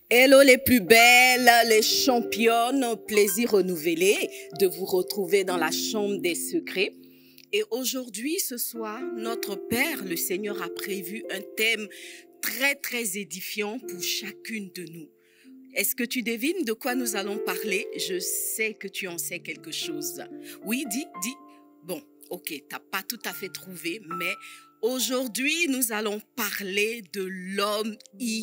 Hello les plus belles, les championnes, plaisir renouvelé de vous retrouver dans la chambre des secrets. Et aujourd'hui, ce soir, notre Père, le Seigneur, a prévu un thème très édifiant pour chacune de nous. Est-ce que tu devines de quoi nous allons parler? Je sais que tu en sais quelque chose. Oui, dis. Bon, ok, t'as pas tout à fait trouvé, mais aujourd'hui, nous allons parler de l'homme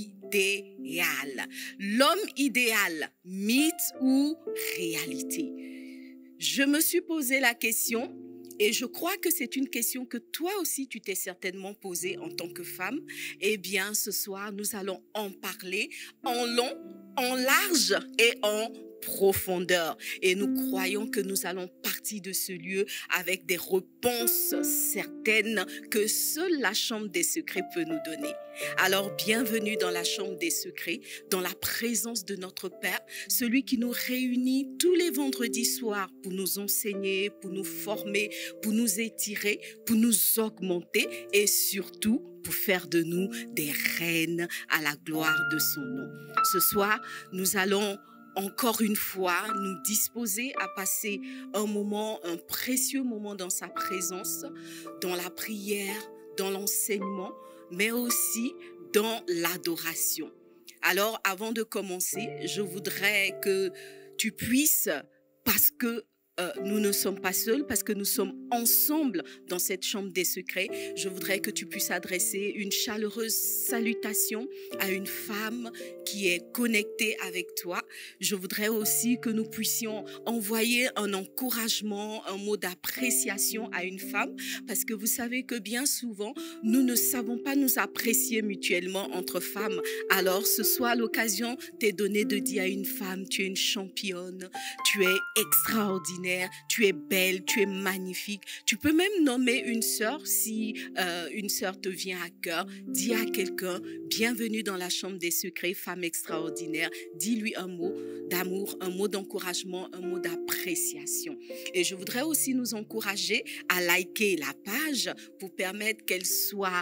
idéal. L'homme idéal, mythe ou réalité? Je me suis posé la question et je crois que c'est une question que toi aussi tu t'es certainement posée en tant que femme. Eh bien, ce soir, nous allons en parler en long, en large et en profondeur. Et nous croyons que nous allons partir de ce lieu avec des réponses certaines que seule la chambre des secrets peut nous donner. Alors, bienvenue dans la chambre des secrets, dans la présence de notre Père, celui qui nous réunit tous les vendredis soirs pour nous enseigner, pour nous former, pour nous étirer, pour nous augmenter et surtout pour faire de nous des reines à la gloire de son nom. Ce soir, nous allons encore une fois nous disposer à passer un précieux moment dans sa présence, dans la prière, dans l'enseignement, mais aussi dans l'adoration. Alors, avant de commencer, je voudrais que tu puisses, parce que nous ne sommes pas seuls, parce que nous sommes ensemble dans cette chambre des secrets, je voudrais que tu puisses adresser une chaleureuse salutation à une femme qui est connectée avec toi. Je voudrais aussi que nous puissions envoyer un encouragement, un mot d'appréciation à une femme, parce que vous savez que bien souvent, nous ne savons pas nous apprécier mutuellement entre femmes. Alors, ce soir, l'occasion t'est donnée de dire à une femme, tu es une championne, tu es extraordinaire, tu es belle, tu es magnifique. Tu peux même nommer une sœur si une sœur te vient à cœur. Dis à quelqu'un, bienvenue dans la chambre des secrets, femme extraordinaire. Dis-lui un mot d'amour, un mot d'encouragement, un mot d'appréciation. Et je voudrais aussi nous encourager à liker la page pour permettre qu'elle soit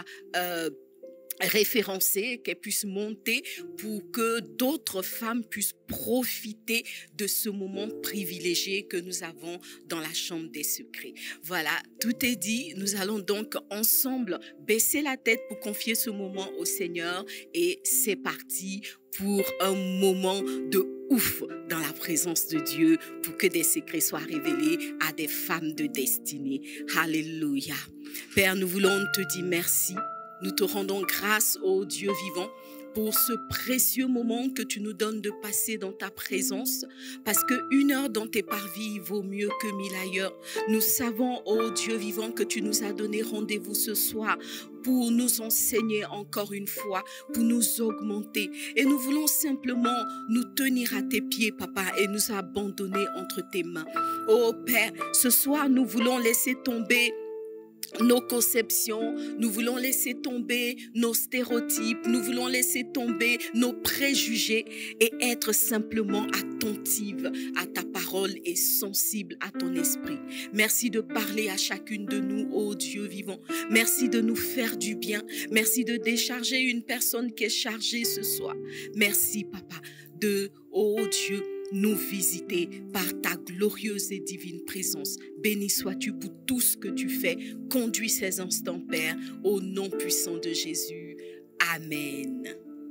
référencée, qu'elle puisse monter pour que d'autres femmes puissent profiter de ce moment privilégié que nous avons dans la chambre des secrets. Voilà, tout est dit. Nous allons donc ensemble baisser la tête pour confier ce moment au Seigneur et c'est parti pour un moment de ouf dans la présence de Dieu pour que des secrets soient révélés à des femmes de destinée. Alléluia. Père, nous voulons te dire merci. Nous te rendons grâce, ô Dieu vivant, pour ce précieux moment que tu nous donnes de passer dans ta présence, parce qu'une heure dans tes parvis vaut mieux que 1000 ailleurs. Nous savons, ô Dieu vivant, que tu nous as donné rendez-vous ce soir pour nous enseigner encore une fois, pour nous augmenter. Et nous voulons simplement nous tenir à tes pieds, Papa, et nous abandonner entre tes mains. Ô Père, ce soir, nous voulons laisser tomber nos conceptions, nous voulons laisser tomber nos stéréotypes, nous voulons laisser tomber nos préjugés et être simplement attentive à ta parole et sensible à ton esprit. Merci de parler à chacune de nous, ô Dieu vivant. Merci de nous faire du bien. Merci de décharger une personne qui est chargée ce soir. Merci, Papa, ô Dieu, nous visiter par ta glorieuse et divine présence. Béni sois-tu pour tout ce que tu fais. Conduis ces instants, Père, au nom puissant de Jésus. Amen.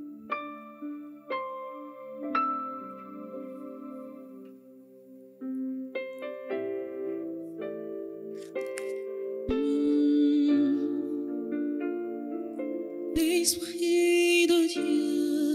L'Esprit de Dieu.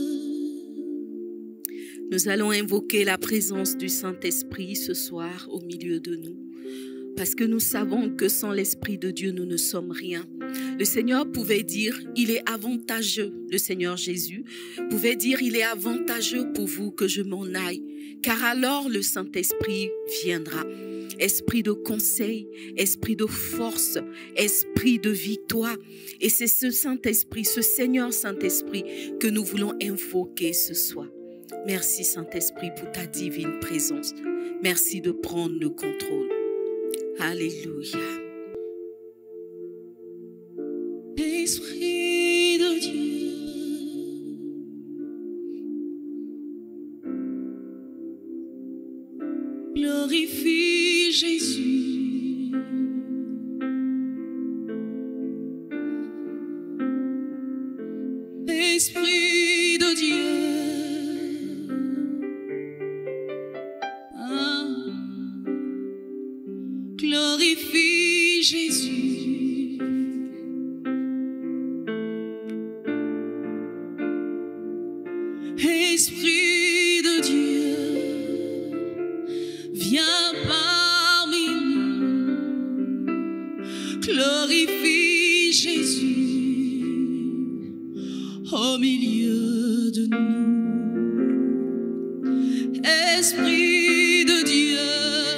Nous allons invoquer la présence du Saint-Esprit ce soir au milieu de nous. Parce que nous savons que sans l'Esprit de Dieu, nous ne sommes rien. Le Seigneur pouvait dire, il est avantageux, le Seigneur Jésus pouvait dire, il est avantageux pour vous que je m'en aille. Car alors le Saint-Esprit viendra. Esprit de conseil, esprit de force, esprit de victoire. Et c'est ce Saint-Esprit, ce Seigneur Saint-Esprit que nous voulons invoquer ce soir. Merci Saint-Esprit pour ta divine présence. Merci de prendre le contrôle. Alléluia. Esprit de Dieu, Glorifie Jésus. Esprit de Dieu, glorifie Jésus. Esprit de Dieu, viens parmi nous. Glorifie Jésus au milieu de nous. Esprit de Dieu,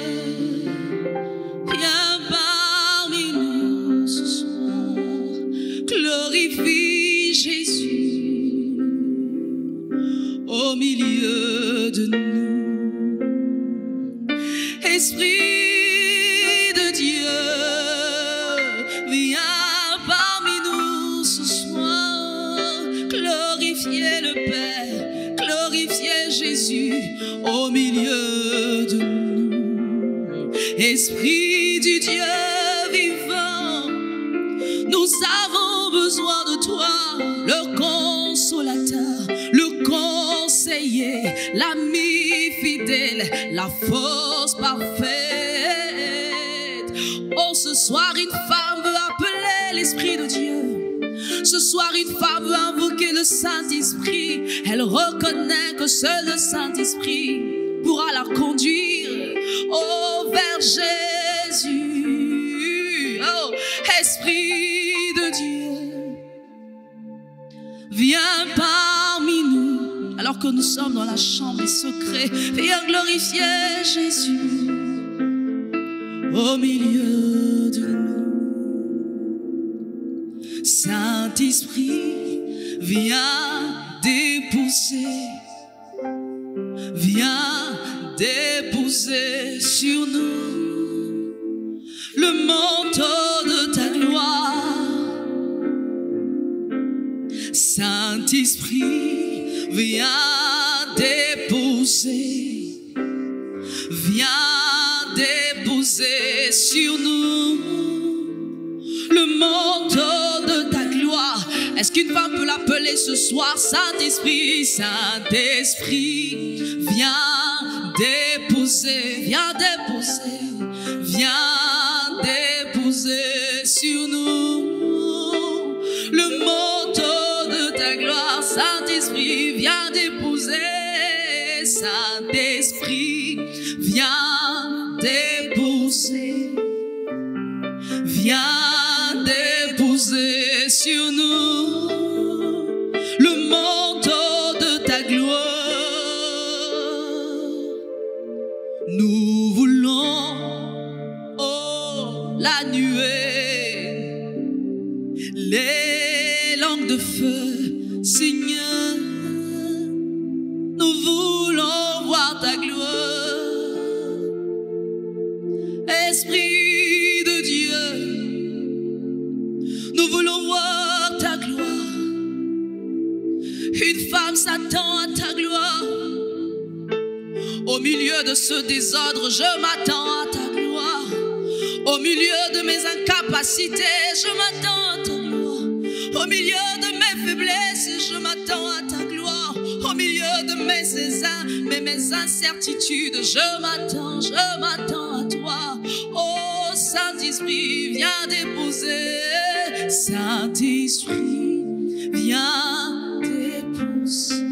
viens parmi nous ce soir. Glorifie Jésus au milieu de nous. Esprit de Dieu, viens parmi nous ce soir. Glorifiez le Père, glorifiez Jésus au milieu de nous. Esprit du Dieu vivant, nous avons besoin de toi, le consolateur, le conseiller, l'ami fidèle, la force parfaite. Oh, ce soir, une femme veut appeler l'Esprit de Dieu. Ce soir, une femme veut invoquer le Saint-Esprit. Elle reconnaît que seul le Saint-Esprit pourra la conduire vers Jésus. Oh, Esprit de Dieu, viens parmi nous. Alors que nous sommes dans la chambre des secrets, viens glorifier Jésus au milieu de nous. Saint-Esprit, viens déposer, viens déposer sur nous le manteau de ta gloire. Saint-Esprit, viens déposer, viens déposer sur nous le manteau de ta gloire. Est-ce qu'une femme peut l'appeler ce soir? Saint-Esprit, Saint-Esprit, viens déposer, viens déposer, viens déposer sur nous le manteau de ta gloire. Saint-Esprit, viens déposer, Saint-Esprit, viens déposer, viens déposer sur nous le manteau de ta gloire. Nous voulons, oh, la nuée, les langues de feu, Seigneur. Nous voulons voir ta gloire. Esprit de Dieu, nous voulons voir ta gloire. Une femme s'attend à ta gloire. Au milieu de ce désordre, je m'attends à ta gloire. Au milieu de mes incapacités, je m'attends à ta gloire. Au milieu de mes faiblesses, je m'attends à ta gloire. Au milieu de mes incertitudes, je m'attends à toi. Oh, Saint-Esprit, viens déposer. Saint-Esprit, viens déposer.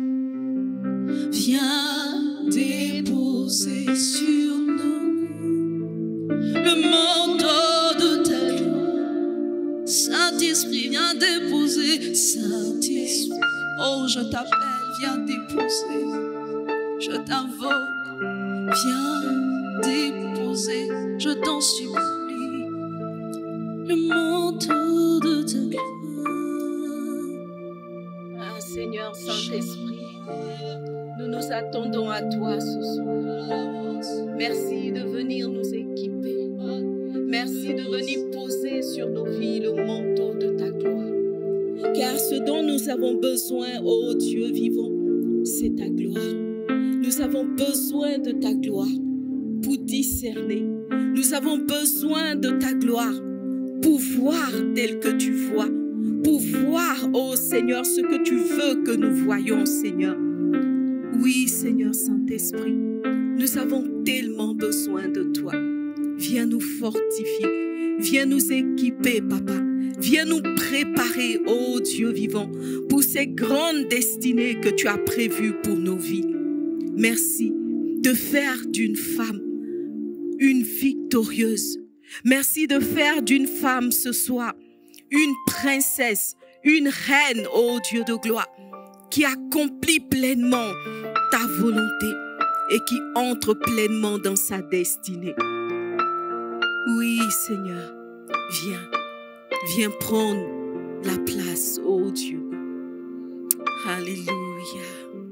Viens déposer sur nous le manteau de ta gloire. Saint-Esprit, viens déposer. Saint-Esprit, oh, je t'appelle, viens déposer. Je t'invoque, viens déposer. Je t'en supplie le manteau de ta gloire. Ah, Seigneur Saint-Esprit, nous nous attendons à toi ce soir. Merci de venir nous équiper. Merci de venir poser sur nos vies le manteau de ta gloire. Car ce dont nous avons besoin, ô Dieu vivant, c'est ta gloire. Nous avons besoin de ta gloire. pour discerner. Nous avons besoin de ta gloire pour voir tel que tu vois, pour voir, ô Seigneur, ce que tu veux que nous voyions, Seigneur. Oui, Seigneur Saint-Esprit, nous avons tellement besoin de toi. Viens nous fortifier, viens nous équiper, Papa. Viens nous préparer, ô Dieu vivant, pour ces grandes destinées que tu as prévues pour nos vies. Merci de faire d'une femme une victorieuse. Merci de faire d'une femme ce soir une princesse, une reine, ô Dieu de gloire, qui accomplit pleinement ta volonté et qui entre pleinement dans sa destinée. Oui, Seigneur, viens prendre la place, ô Dieu. Alléluia.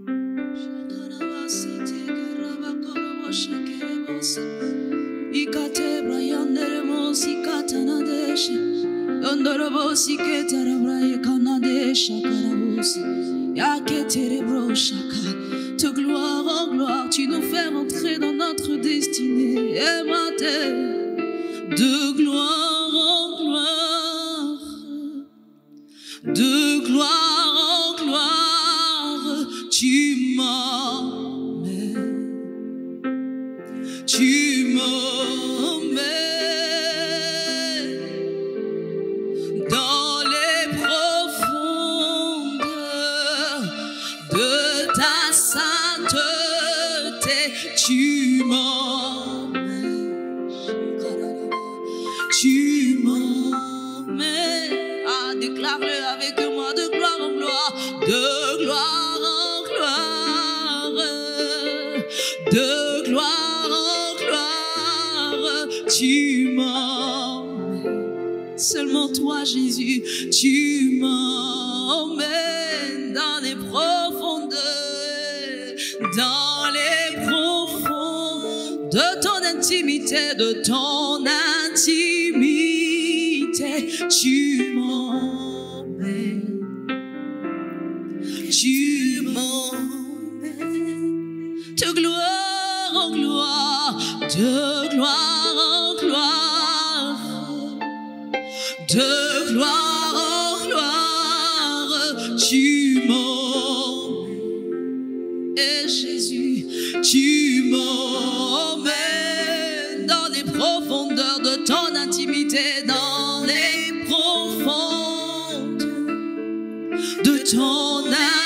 De gloire en gloire, tu nous fais entrer dans notre destinée. De gloire en gloire, de gloire en gloire, tu m'emmènes, tu m'emmènes dans les profondeurs de ta sainteté, tu m'emmènes, tu m'emmènes. Ah, déclare-le avec moi, de gloire en gloire, de gloire en gloire, de gloire en gloire, tu m'emmènes. Seulement toi, Jésus, tu m'emmènes dans les profondeurs, dans les profonds de ton intimité, de ton intimité, tu m'emmènes, tu m'emmènes de gloire en gloire, de gloire en gloire, de gloire en gloire, tu m'emmènes. Et Jésus, tu m'emmènes dans les profondeurs de ton intimité, dans les profondes de ton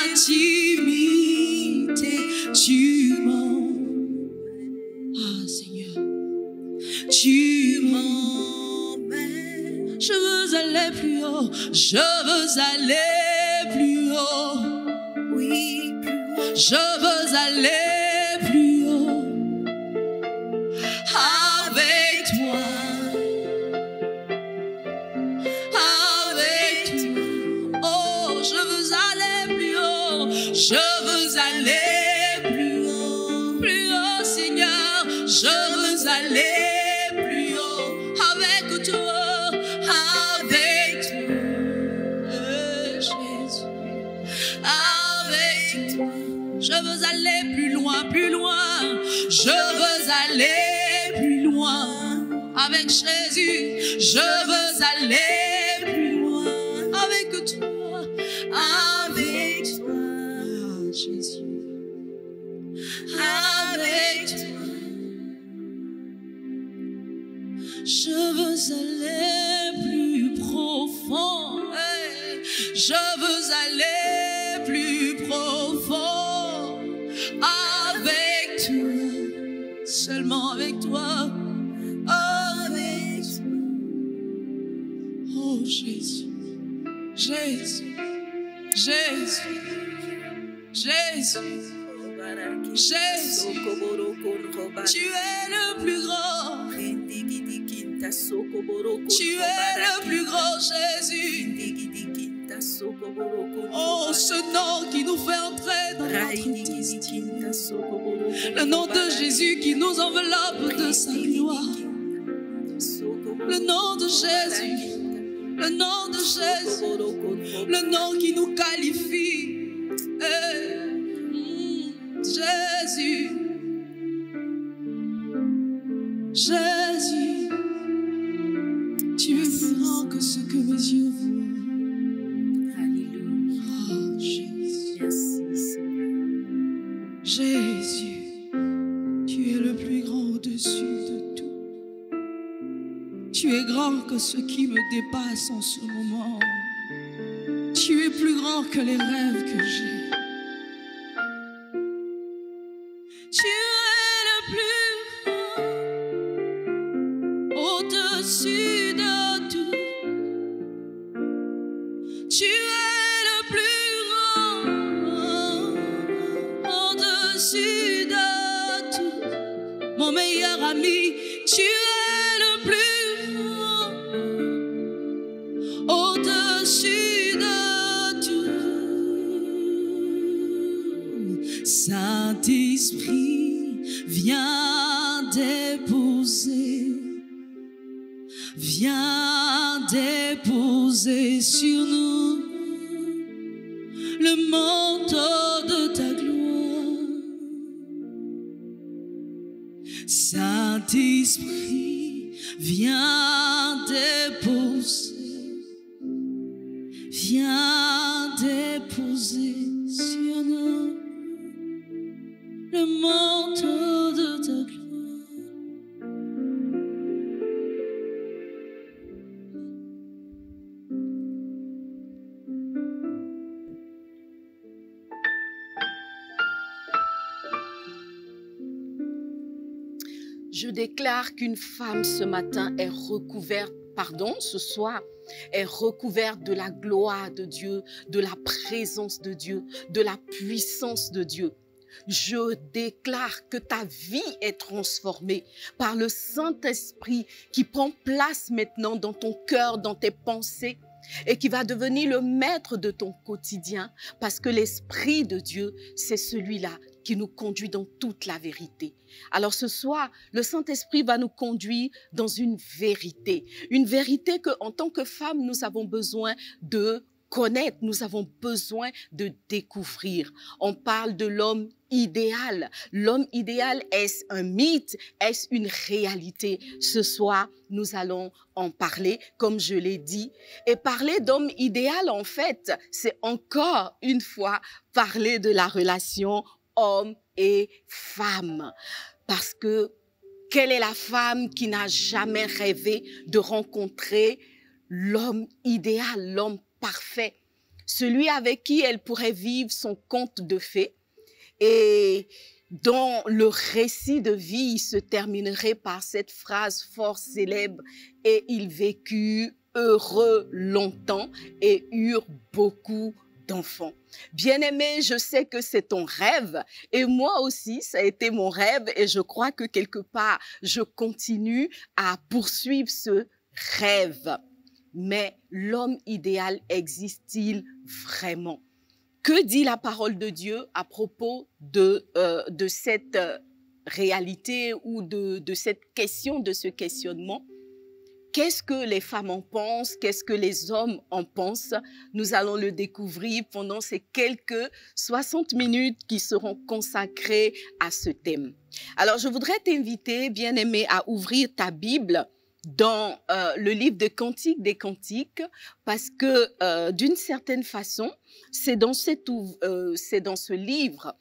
intimité, tu m'emmènes. Ah Seigneur, tu m'emmènes. Je veux aller plus haut, je veux aller plus haut. Oui, plus haut. Je veux aller plus haut avec toi, avec toi. Oh, je veux aller plus haut, je veux aller plus haut, Seigneur. Je veux aller plus haut avec toi, avec toi, Jésus, avec toi. Je veux aller plus loin, plus loin. Je veux aller plus loin avec Jésus. Je veux aller plus loin avec toi, avec toi, Jésus, avec toi. Je veux aller plus profond. Hey. Je veux aller plus profond avec toi, seulement avec toi, avec toi. Oh Jésus, Jésus, Jésus, Jésus, Jésus, tu es le plus grand. Tu es le plus grand, Jésus. Oh, ce nom qui nous fait entrer dans notre destinée. Le nom de Jésus qui nous enveloppe de sa gloire. Le nom de Jésus. Le nom de Jésus. Le nom qui nous qualifie. Jésus. Jésus, tu es plus grand que ce que mes yeux voient. Alléluia. Oh, Jésus. Merci, Seigneur. Jésus, tu es le plus grand au-dessus de tout. Tu es grand que ce qui me dépasse en ce moment. Tu es plus grand que les rêves que j'ai. Tu es le plus grand au-dessus de tout. Tu es le plus grand au-dessus de tout. Mon meilleur ami, tu es le plus grand au-dessus de tout. Saint-Esprit, viens déposer sur nous le manteau de ta gloire. Saint-Esprit, viens déposer sur nous le manteau de ta gloire. Je déclare qu'une femme ce matin est recouverte, ce soir, est recouverte de la gloire de Dieu, de la présence de Dieu, de la puissance de Dieu. Je déclare que ta vie est transformée par le Saint-Esprit qui prend place maintenant dans ton cœur, dans tes pensées, et qui va devenir le maître de ton quotidien, parce que l'Esprit de Dieu, c'est celui-là qui nous conduit dans toute la vérité. Alors ce soir, le Saint-Esprit va nous conduire dans une vérité que, en tant que femmes, nous avons besoin de connaître, nous avons besoin de découvrir. On parle de l'homme idéal. L'homme idéal, est-ce un mythe? Est-ce une réalité? Ce soir, nous allons en parler, comme je l'ai dit. Et parler d'homme idéal, en fait, c'est encore une fois parler de la relation homme et femme. Parce que quelle est la femme qui n'a jamais rêvé de rencontrer l'homme idéal, l'homme parfait, celui avec qui elle pourrait vivre son conte de fées et dont le récit de vie se terminerait par cette phrase fort célèbre « Et ils vécurent heureux longtemps et eurent beaucoup d'enfants ». Bien-aimé, je sais que c'est ton rêve et moi aussi, ça a été mon rêve et je crois que quelque part, je continue à poursuivre ce rêve. Mais l'homme idéal existe-t-il vraiment? Que dit la parole de Dieu à propos de cette réalité ou de cette question, de ce questionnement? Qu'est-ce que les femmes en pensent? Qu'est-ce que les hommes en pensent? Nous allons le découvrir pendant ces quelques 60 minutes qui seront consacrées à ce thème. Alors, je voudrais t'inviter, bien-aimé, à ouvrir ta Bible dans le livre de Cantiques des Cantiques, parce que d'une certaine façon, c'est dans ce livre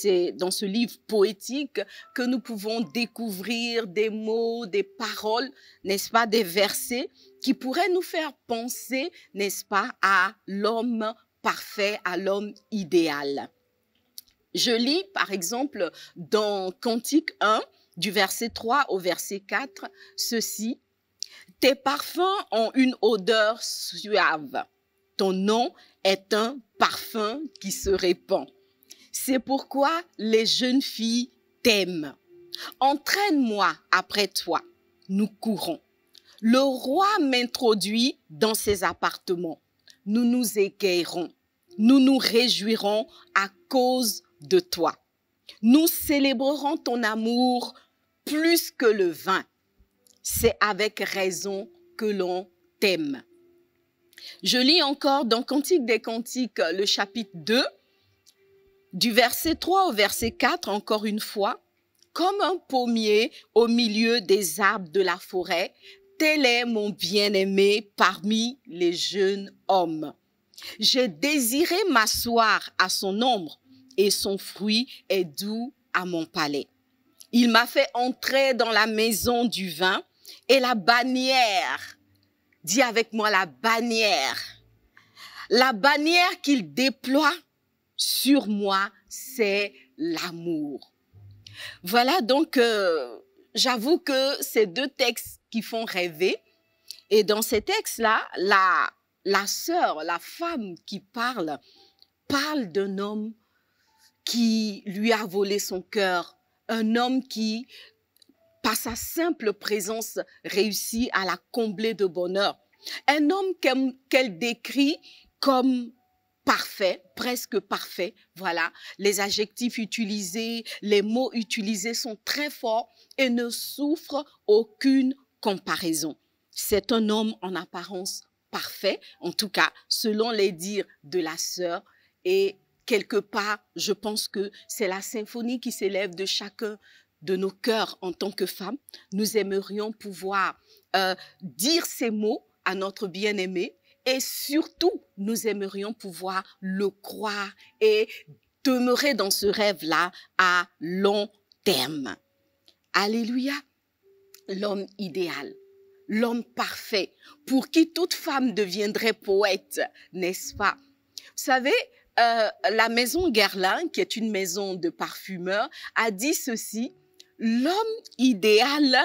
poétique que nous pouvons découvrir des mots, des paroles, n'est-ce pas, des versets qui pourraient nous faire penser, n'est-ce pas, à l'homme parfait, à l'homme idéal. Je lis, par exemple, dans Cantique 1, du verset 3 au verset 4, ceci: « Tes parfums ont une odeur suave. Ton nom est un parfum qui se répand. C'est pourquoi les jeunes filles t'aiment. Entraîne-moi après toi, nous courons. Le roi m'introduit dans ses appartements. Nous nous égayerons, nous nous réjouirons à cause de toi. Nous célébrerons ton amour plus que le vin. C'est avec raison que l'on t'aime. » Je lis encore dans Cantique des Cantiques, le chapitre 2, du verset 3 au verset 4, encore une fois. Comme un pommier au milieu des arbres de la forêt, tel est mon bien-aimé parmi les jeunes hommes. J'ai désiré m'asseoir à son ombre et son fruit est doux à mon palais. Il m'a fait entrer dans la maison du vin et la bannière, dis avec moi la bannière qu'il déploie sur moi, c'est l'amour. Voilà donc, j'avoue que c'est deux textes qui font rêver. Et dans ces textes-là, la sœur, la femme qui parle d'un homme qui lui a volé son cœur, un homme qui, par sa simple présence, réussit à la combler de bonheur. Un homme qu'elle décrit comme parfait, presque parfait, voilà. Les adjectifs utilisés, les mots utilisés sont très forts et ne souffrent aucune comparaison. C'est un homme en apparence parfait, en tout cas, selon les dires de la sœur. Et quelque part, je pense que c'est la symphonie qui s'élève de chacun de nos cœurs en tant que femmes. Nous aimerions pouvoir dire ces mots à notre bien-aimé et surtout, nous aimerions pouvoir le croire et demeurer dans ce rêve-là à long terme. Alléluia, l'homme idéal. L'homme parfait, pour qui toute femme deviendrait poète, n'est-ce pas? Vous savez, la maison Guerlain, qui est une maison de parfumeurs, a dit ceci: l'homme idéal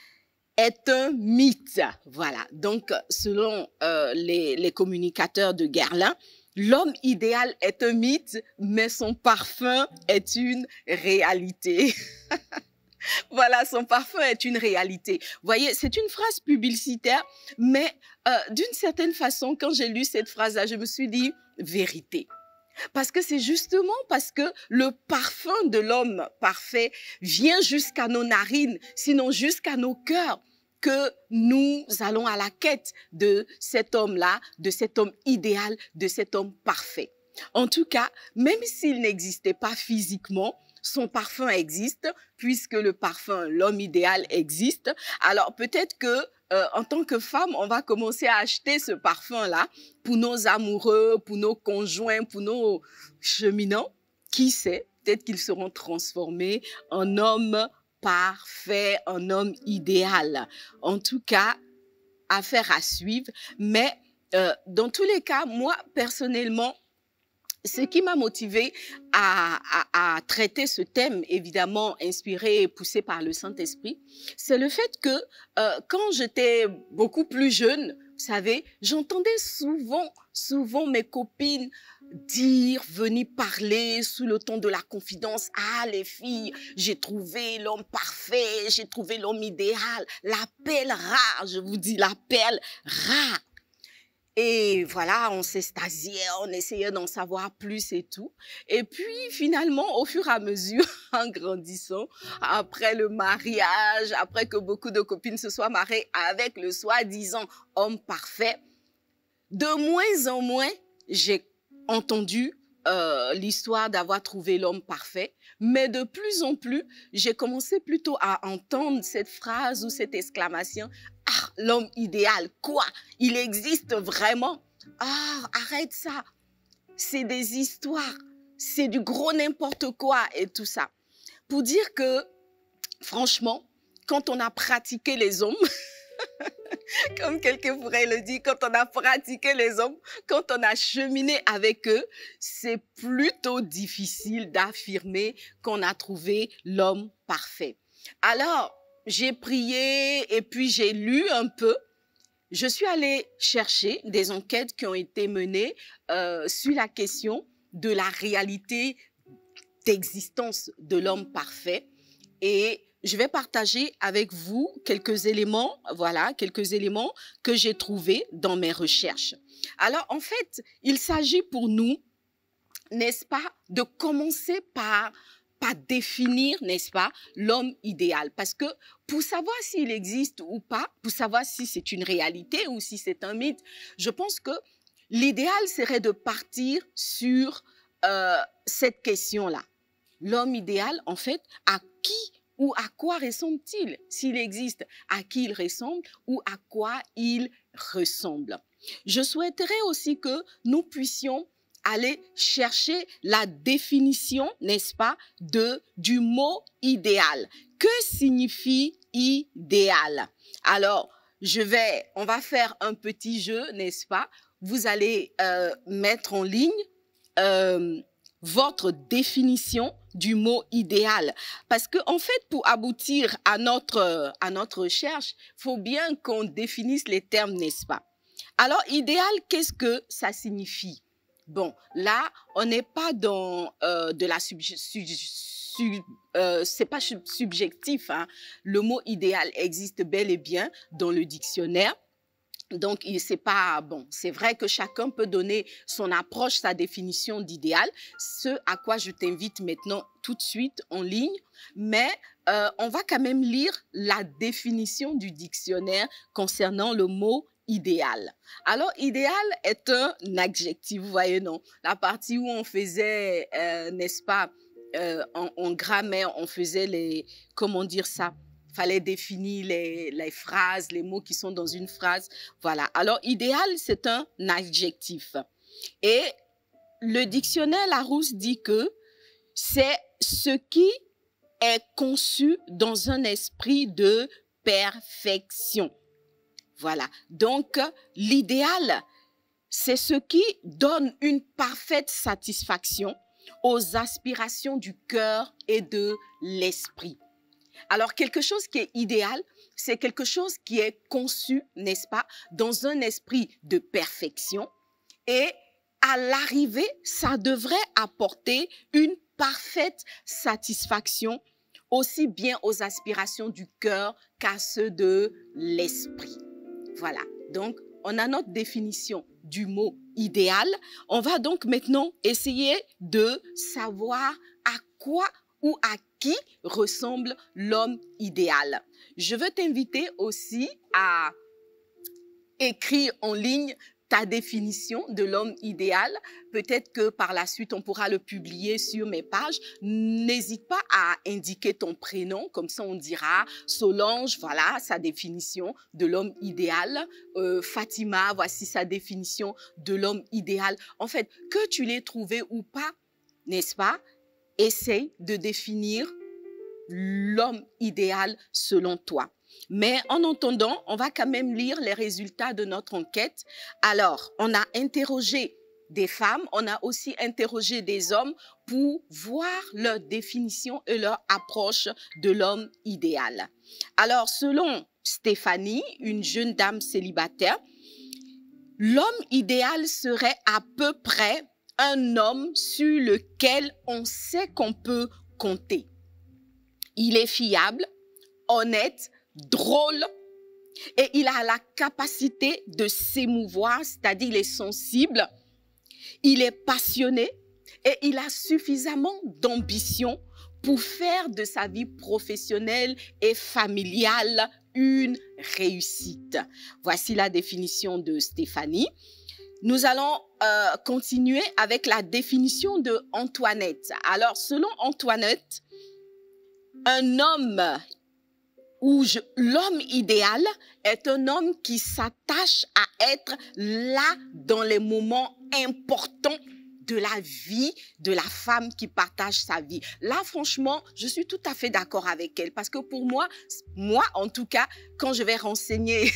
est un mythe. Voilà, donc selon les communicateurs de Guerlain, l'homme idéal est un mythe, mais son parfum est une réalité. Voilà, son parfum est une réalité. Vous voyez, c'est une phrase publicitaire, mais d'une certaine façon, quand j'ai lu cette phrase-là, je me suis dit vérité. Parce que c'est justement parce que le parfum de l'homme parfait vient jusqu'à nos narines, sinon jusqu'à nos cœurs, que nous allons à la quête de cet homme-là, de cet homme idéal, de cet homme parfait. En tout cas, même s'il n'existait pas physiquement, son parfum existe, puisque le parfum, l'homme idéal existe. Alors peut-être que en tant que femme, on va commencer à acheter ce parfum-là pour nos amoureux, pour nos conjoints, pour nos cheminants. Qui sait, peut-être qu'ils seront transformés en hommes parfaits, en hommes idéal. En tout cas, affaire à suivre. Mais dans tous les cas, moi, personnellement, ce qui m'a motivée à traiter ce thème, évidemment inspiré et poussé par le Saint-Esprit, c'est le fait que quand j'étais beaucoup plus jeune, vous savez, j'entendais souvent mes copines venir parler sous le ton de la confidence. Ah, les filles, j'ai trouvé l'homme parfait, j'ai trouvé l'homme idéal, la perle rare, je vous dis, la perle rare. Et voilà, on s'extasiait, on essayait d'en savoir plus et tout. Et puis, finalement, au fur et à mesure, en grandissant, après le mariage, après que beaucoup de copines se soient mariées avec le soi-disant homme parfait, de moins en moins, j'ai entendu l'histoire d'avoir trouvé l'homme parfait. Mais de plus en plus, j'ai commencé plutôt à entendre cette phrase ou cette exclamation: ah, l'homme idéal, quoi? Il existe vraiment? Ah, arrête ça. C'est des histoires. C'est du gros n'importe quoi et tout ça. Pour dire que, franchement, quand on a pratiqué les hommes, comme quelqu'un pourrait le dire, quand on a pratiqué les hommes, quand on a cheminé avec eux, c'est plutôt difficile d'affirmer qu'on a trouvé l'homme parfait. Alors, j'ai prié et puis j'ai lu un peu. Je suis allée chercher des enquêtes qui ont été menées sur la question de la réalité d'existence de l'homme parfait. Et je vais partager avec vous quelques éléments, voilà, quelques éléments que j'ai trouvés dans mes recherches. Alors, en fait, il s'agit pour nous, n'est-ce pas, de commencer par définir, n'est-ce pas, l'homme idéal. Parce que pour savoir s'il existe ou pas, pour savoir si c'est une réalité ou si c'est un mythe, je pense que l'idéal serait de partir sur cette question-là. L'homme idéal, en fait, à qui ou à quoi ressemble-t-il? S'il existe, à qui il ressemble ou à quoi il ressemble? Je souhaiterais aussi que nous puissions aller chercher la définition, n'est-ce pas, du mot idéal. Que signifie idéal? Alors, on va faire un petit jeu, n'est-ce pas? Vous allez mettre en ligne votre définition du mot idéal. Parce que, en fait, pour aboutir à notre recherche, il faut bien qu'on définisse les termes, n'est-ce pas? Alors, idéal, qu'est-ce que ça signifie? Bon, là, on n'est pas dans de la c'est pas subjectif, hein. Le mot idéal existe bel et bien dans le dictionnaire. Donc, c'est pas bon. C'est vrai que chacun peut donner son approche, sa définition d'idéal, ce à quoi je t'invite maintenant tout de suite en ligne. Mais on va quand même lire la définition du dictionnaire concernant le mot idéal. Alors, idéal est un adjectif, vous voyez, non? La partie où on faisait, n'est-ce pas, en grammaire, on faisait les, comment dire ça? Fallait définir les phrases, les mots qui sont dans une phrase. Voilà. Alors, idéal, c'est un adjectif. Et le dictionnaire Larousse dit que c'est ce qui est conçu dans un esprit de perfection. Voilà. Donc, l'idéal, c'est ce qui donne une parfaite satisfaction aux aspirations du cœur et de l'esprit. Alors, quelque chose qui est idéal, c'est quelque chose qui est conçu, n'est-ce pas, dans un esprit de perfection. Et à l'arrivée, ça devrait apporter une parfaite satisfaction aussi bien aux aspirations du cœur qu'à ceux de l'esprit. Voilà. Donc, on a notre définition du mot idéal. On va donc maintenant essayer de savoir à quoi ou à qui ressemble l'homme idéal. Je veux t'inviter aussi à écrire en ligne ta définition de l'homme idéal. Peut-être que par la suite, on pourra le publier sur mes pages. N'hésite pas à indiquer ton prénom, comme ça on dira Solange, voilà sa définition de l'homme idéal. Fatima, voici sa définition de l'homme idéal. En fait, que tu l'aies trouvé ou pas, n'est-ce pas? Essaye de définir l'homme idéal selon toi. Mais en attendant, on va quand même lire les résultats de notre enquête. Alors, on a interrogé des femmes, on a aussi interrogé des hommes pour voir leur définition et leur approche de l'homme idéal. Alors, selon Stéphanie, une jeune dame célibataire, l'homme idéal serait à peu près un homme sur lequel on sait qu'on peut compter. Il est fiable, honnête, drôle et il a la capacité de s'émouvoir, c'est-à-dire il est sensible, il est passionné et il a suffisamment d'ambition pour faire de sa vie professionnelle et familiale une réussite. Voici la définition de Stéphanie. Nous allons continuer avec la définition de Antoinette. Alors, selon Antoinette, un homme l'homme idéal est un homme qui s'attache à être là dans les moments importants de la vie de la femme qui partage sa vie. Là, franchement, je suis tout à fait d'accord avec elle parce que pour moi en tout cas, quand je vais renseigner,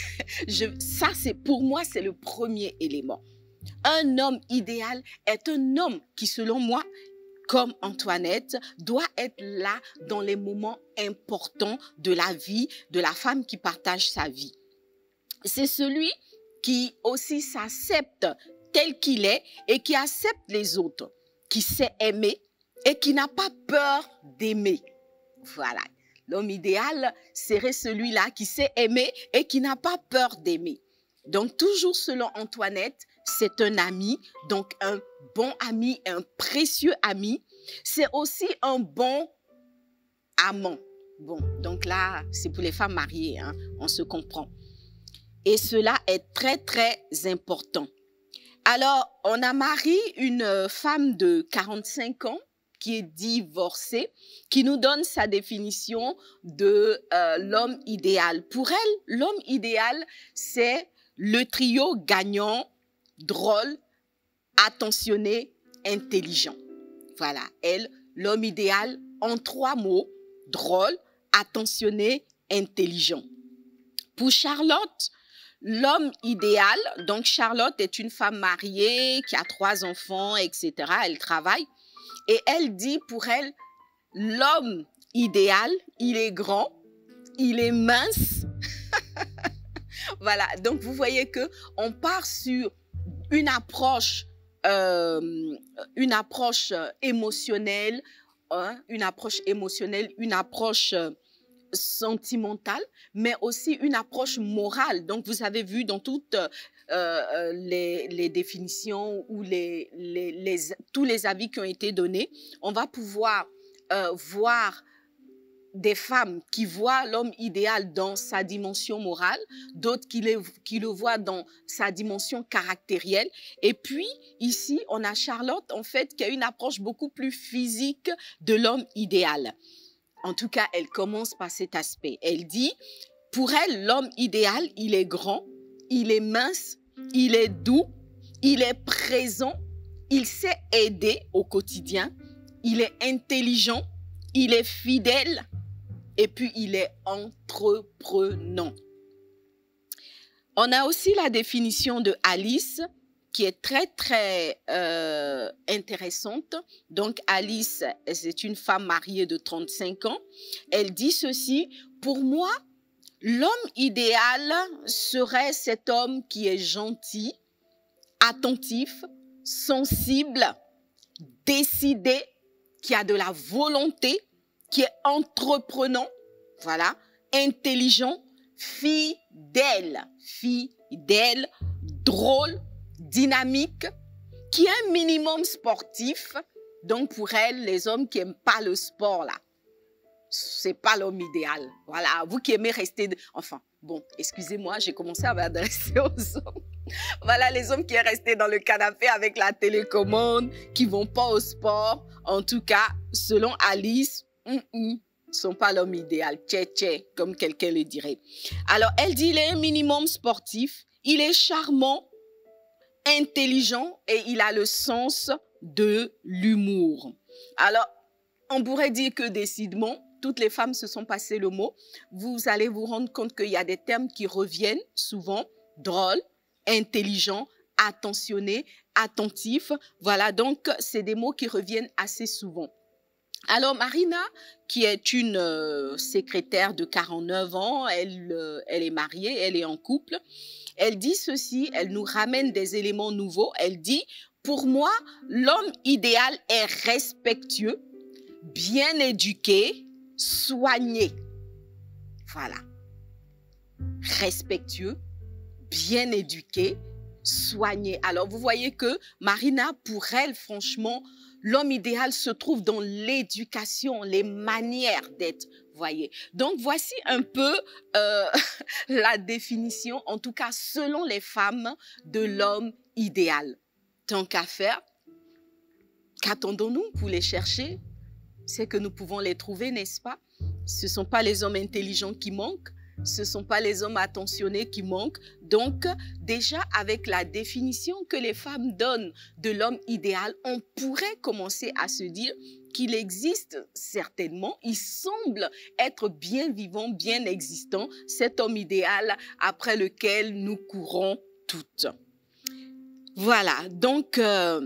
pour moi, c'est le premier élément. Un homme idéal est un homme qui, selon moi, comme Antoinette, doit être là dans les moments importants de la vie de la femme qui partage sa vie. C'est celui qui aussi s'accepte tel qu'il est et qui accepte les autres, qui sait aimer et qui n'a pas peur d'aimer. Voilà. L'homme idéal serait celui-là qui sait aimer et qui n'a pas peur d'aimer. Donc, toujours selon Antoinette, c'est un ami, donc un bon ami, un précieux ami. C'est aussi un bon amant. Bon, donc là, c'est pour les femmes mariées, hein, on se comprend. Et cela est très, très important. Alors, on a marié une femme de 45 ans qui est divorcée, qui nous donne sa définition de l'homme idéal. Pour elle, l'homme idéal, c'est le trio gagnant, drôle, attentionné, intelligent. Voilà, elle, l'homme idéal, en 3 mots, drôle, attentionné, intelligent. Pour Charlotte, l'homme idéal, donc Charlotte est une femme mariée qui a 3 enfants, etc. Elle travaille. Et elle dit pour elle, l'homme idéal, il est grand, il est mince. Voilà, donc vous voyez qu'on part sur une approche émotionnelle, une approche sentimentale, mais aussi une approche morale. Donc, vous avez vu dans toutes les définitions ou tous les avis qui ont été donnés, on va pouvoir voir des femmes qui voient l'homme idéal dans sa dimension morale, d'autres qui le voient dans sa dimension caractérielle. Et puis, ici, on a Charlotte, en fait, qui a une approche beaucoup plus physique de l'homme idéal. En tout cas, elle commence par cet aspect. Elle dit, pour elle, l'homme idéal, il est grand, il est mince, il est doux, il est présent, il sait aider au quotidien, il est intelligent, il est fidèle, et puis il est entreprenant. On a aussi la définition de Alice qui est très, très intéressante. Donc, Alice, c'est une femme mariée de 35 ans. Elle dit ceci, pour moi, l'homme idéal serait cet homme qui est gentil, attentif, sensible, décidé, qui a de la volonté, qui est entreprenant, voilà, intelligent, fidèle, drôle, dynamique, qui est un minimum sportif. Donc pour elle, les hommes qui n'aiment pas le sport, là, c'est pas l'homme idéal. Voilà, vous qui aimez rester... Enfin, bon, excusez-moi, j'ai commencé à m'adresser aux hommes. Voilà, les hommes qui sont restés dans le canapé avec la télécommande, qui ne vont pas au sport. En tout cas, selon Alice, ne sont pas l'homme idéal. Tché, comme quelqu'un le dirait. Alors, elle dit, il est un minimum sportif, il est charmant, intelligent et il a le sens de l'humour. Alors, on pourrait dire que décidément, toutes les femmes se sont passées le mot. Vous allez vous rendre compte qu'il y a des termes qui reviennent souvent. Drôle, intelligent, attentionné, attentif. Voilà, donc c'est des mots qui reviennent assez souvent. Alors, Marina, qui est une secrétaire de 49 ans, elle est mariée, elle est en couple. Elle dit ceci, elle nous ramène des éléments nouveaux. Elle dit, pour moi, l'homme idéal est respectueux, bien éduqué, soigné. Voilà. Respectueux, bien éduqué, soigné. Alors, vous voyez que Marina, pour elle, franchement, l'homme idéal se trouve dans l'éducation, les manières d'être, voyez. Donc, voici un peu la définition, en tout cas selon les femmes, de l'homme idéal. Tant qu'à faire, qu'attendons-nous pour les chercher? C'est que nous pouvons les trouver, n'est-ce pas? Ce ne sont pas les hommes intelligents qui manquent, ce ne sont pas les hommes attentionnés qui manquent. Donc, déjà, avec la définition que les femmes donnent de l'homme idéal, on pourrait commencer à se dire qu'il existe certainement, il semble être bien vivant, bien existant, cet homme idéal après lequel nous courons toutes. Voilà, donc,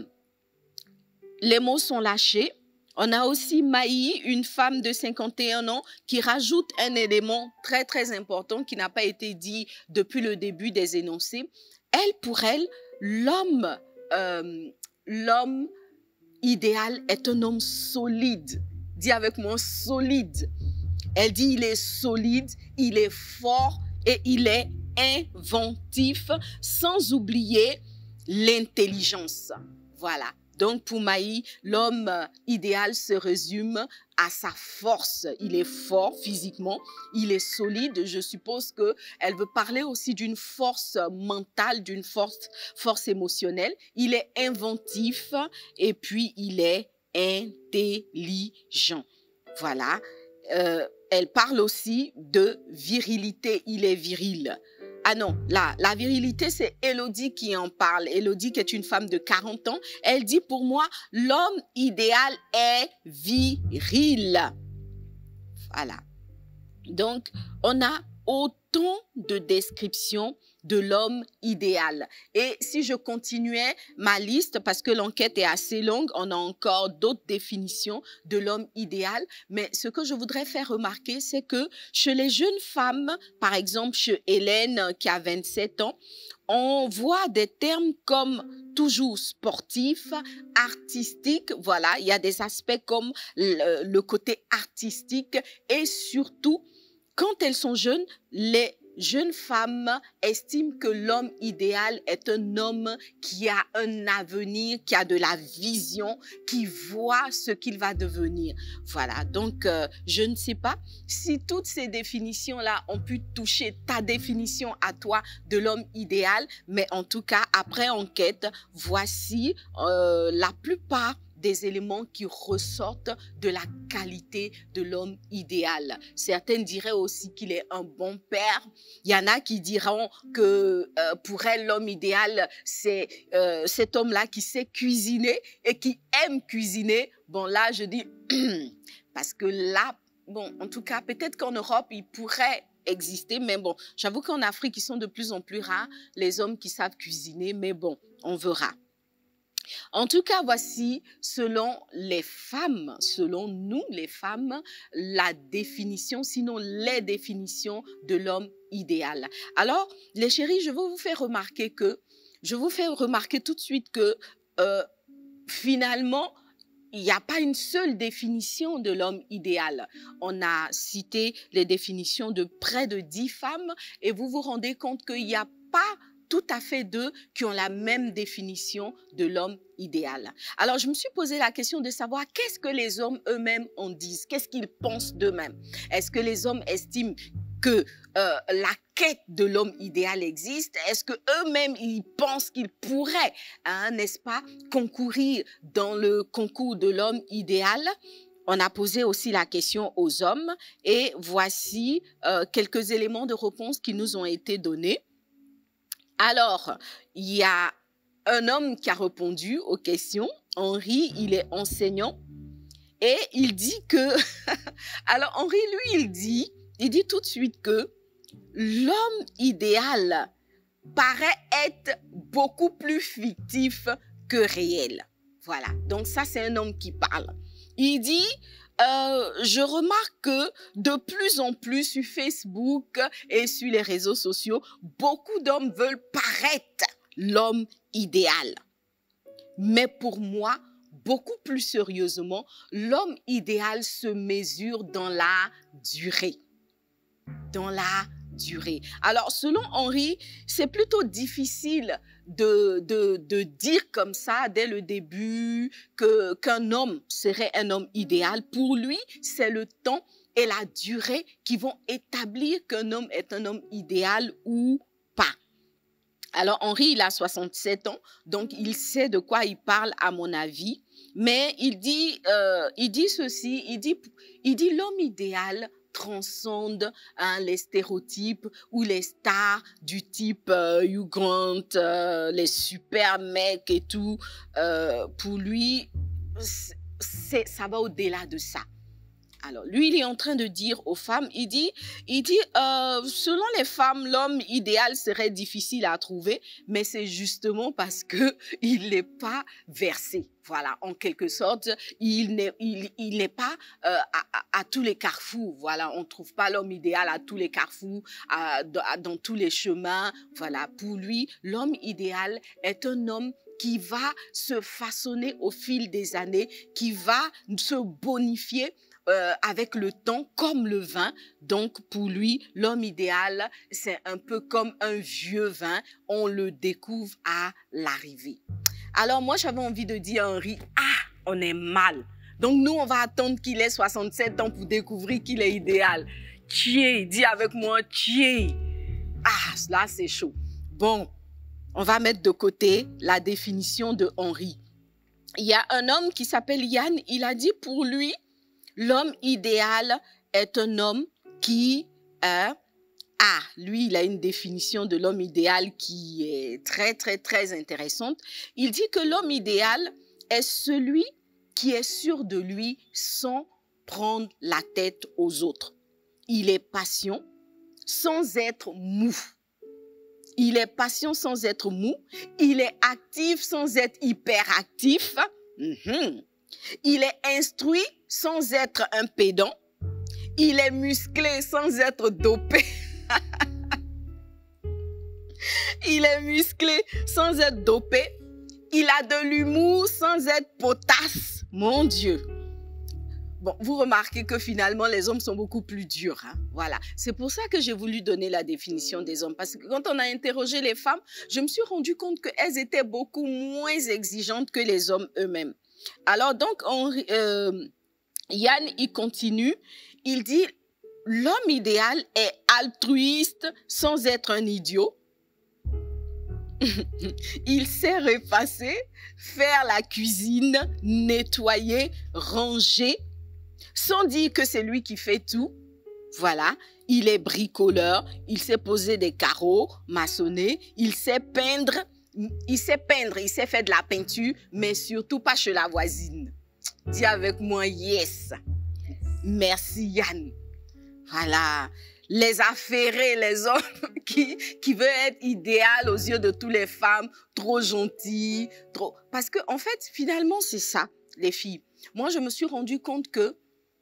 les mots sont lâchés. On a aussi Maï, une femme de 51 ans, qui rajoute un élément très, très important qui n'a pas été dit depuis le début des énoncés. Elle, pour elle, l'homme idéal est un homme solide. Dis avec moi, solide. Elle dit, il est solide, il est fort et il est inventif, sans oublier l'intelligence. Voilà. Donc, pour Maï, l'homme idéal se résume à sa force. Il est fort physiquement, il est solide. Je suppose qu'elle veut parler aussi d'une force mentale, d'une force émotionnelle. Il est inventif et puis il est intelligent. Voilà. Elle parle aussi de virilité. Il est viril. Ah non, là, la virilité, c'est Élodie qui en parle. Élodie, qui est une femme de 40 ans, elle dit, pour moi, l'homme idéal est viril. Voilà. Donc, on a autant de descriptions de l'homme idéal. Et si je continuais ma liste, parce que l'enquête est assez longue, on a encore d'autres définitions de l'homme idéal. Mais ce que je voudrais faire remarquer, c'est que chez les jeunes femmes, par exemple chez Hélène qui a 27 ans, on voit des termes comme toujours sportif, artistique. Voilà, il y a des aspects comme le côté artistique et surtout, quand elles sont jeunes, les jeunes femmes estiment que l'homme idéal est un homme qui a un avenir, qui a de la vision, qui voit ce qu'il va devenir. Voilà, donc je ne sais pas si toutes ces définitions-là ont pu toucher ta définition à toi de l'homme idéal, mais en tout cas, après enquête, voici la plupart des éléments qui ressortent de la qualité de l'homme idéal. Certaines diraient aussi qu'il est un bon père. Il y en a qui diront que pour elle, l'homme idéal, c'est cet homme-là qui sait cuisiner et qui aime cuisiner. Bon, là, je dis, parce que là, bon, en tout cas, peut-être qu'en Europe, il pourrait exister, mais bon, j'avoue qu'en Afrique, ils sont de plus en plus rares, les hommes qui savent cuisiner, mais bon, on verra. En tout cas, voici, selon les femmes, selon nous les femmes, la définition, sinon les définitions de l'homme idéal. Alors, les chéris, je veux vous faire remarquer tout de suite que finalement, il n'y a pas une seule définition de l'homme idéal. On a cité les définitions de près de 10 femmes et vous vous rendez compte qu'il n'y a pas tout à fait deux qui ont la même définition de l'homme idéal. Alors, je me suis posé la question de savoir qu'est-ce que les hommes eux-mêmes en disent, qu'est-ce qu'ils pensent d'eux-mêmes. Est-ce que les hommes estiment que la quête de l'homme idéal existe? Est-ce que eux-mêmes ils pensent qu'ils pourraient, hein, n'est-ce pas, concourir dans le concours de l'homme idéal? On a posé aussi la question aux hommes et voici quelques éléments de réponse qui nous ont été donnés. Alors, il y a un homme qui a répondu aux questions. Henri, il est enseignant et il dit que... Alors, Henri, lui, il dit tout de suite que l'homme idéal paraît être beaucoup plus fictif que réel. Voilà, donc ça, c'est un homme qui parle. Il dit... je remarque que de plus en plus sur Facebook et sur les réseaux sociaux, beaucoup d'hommes veulent paraître l'homme idéal. Mais pour moi, beaucoup plus sérieusement, l'homme idéal se mesure dans la durée. Dans la durée. Alors, selon Henri, c'est plutôt difficile de dire comme ça dès le début qu'un homme serait un homme idéal. Pour lui, c'est le temps et la durée qui vont établir qu'un homme est un homme idéal ou pas. Alors, Henri, il a 67 ans, donc il sait de quoi il parle à mon avis. Mais il dit ceci, il dit l'homme idéal transcende les stéréotypes ou les stars du type Hugh Grant, les super mecs et tout. Pour lui, ça va au-delà de ça. Alors, lui, il est en train de dire aux femmes, il dit selon les femmes, l'homme idéal serait difficile à trouver, mais c'est justement parce que il n'est pas versé. Voilà, en quelque sorte, il n'est pas à tous les carrefours. Voilà, on ne trouve pas l'homme idéal à tous les carrefours, dans tous les chemins. Voilà, pour lui, l'homme idéal est un homme qui va se façonner au fil des années, qui va se bonifier avec le temps, comme le vin. Donc, pour lui, l'homme idéal, c'est un peu comme un vieux vin. On le découvre à l'arrivée. Alors, moi, j'avais envie de dire à Henri, on est mal. Donc, nous, on va attendre qu'il ait 67 ans pour découvrir qu'il est idéal. Tchié, dis avec moi, tchié. Là, c'est chaud. Bon, on va mettre de côté la définition de Henri. il y a un homme qui s'appelle Yann, il a dit pour lui, l'homme idéal est un homme qui lui, il a une définition de l'homme idéal qui est très, très, très intéressante. Il dit que l'homme idéal est celui qui est sûr de lui sans prendre la tête aux autres. Il est patient sans être mou. Il est patient sans être mou. Il est actif sans être hyperactif. Il est instruit sans être un pédant. Il est musclé sans être dopé. Il est musclé sans être dopé. Il a de l'humour sans être potasse. Mon Dieu. Bon, vous remarquez que finalement, les hommes sont beaucoup plus durs. Hein? Voilà. C'est pour ça que j'ai voulu donner la définition des hommes. Parce que quand on a interrogé les femmes, je me suis rendu compte qu'elles étaient beaucoup moins exigeantes que les hommes eux-mêmes. Alors donc, Yann, il continue. Il dit, l'homme idéal est altruiste sans être un idiot. Il sait repasser, faire la cuisine, nettoyer, ranger, sans dire que c'est lui qui fait tout. Voilà, il est bricoleur, il sait poser des carreaux, maçonner, il sait peindre, il sait faire de la peinture, mais surtout pas chez la voisine. Dis avec moi, yes. Merci Yann. Voilà. Les affairés, les hommes qui veulent être idéal aux yeux de toutes les femmes, trop gentils, trop... Parce que, en fait, finalement, c'est ça, les filles. Moi, je me suis rendu compte que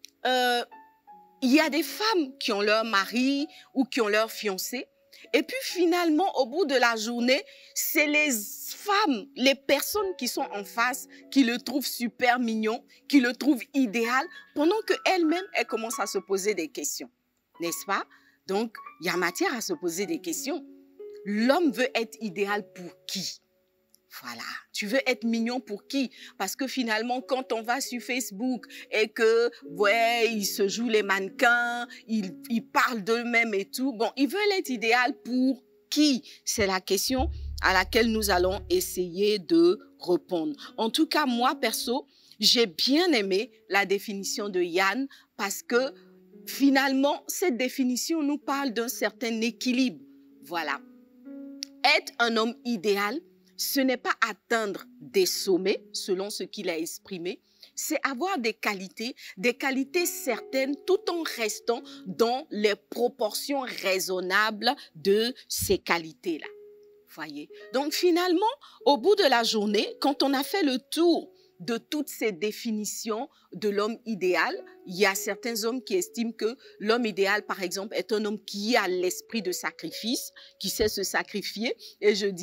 il y a des femmes qui ont leur mari ou qui ont leur fiancé. Et puis, finalement, au bout de la journée, c'est les femmes, les personnes qui sont en face, qui le trouvent super mignon, qui le trouvent idéal, pendant qu'elles-mêmes, elles commencent à se poser des questions. N'est-ce pas? Donc, il y a matière à se poser des questions. L'homme veut être idéal pour qui? Voilà. Tu veux être mignon pour qui? Parce que finalement, quand on va sur Facebook et que, ouais, ils se jouent les mannequins, ils parlent d'eux-mêmes et tout, bon, ils veulent être idéal pour qui? C'est la question à laquelle nous allons essayer de répondre. En tout cas, moi, perso, j'ai bien aimé la définition de Yann parce que finalement, cette définition nous parle d'un certain équilibre. Voilà. Être un homme idéal, ce n'est pas atteindre des sommets, selon ce qu'il a exprimé, c'est avoir des qualités certaines, tout en restant dans les proportions raisonnables de ces qualités-là. Voyez. Donc finalement, au bout de la journée, quand on a fait le tour de toutes ces définitions de l'homme idéal, il y a certains hommes qui estiment que l'homme idéal, par exemple, est un homme qui a l'esprit de sacrifice, qui sait se sacrifier, et je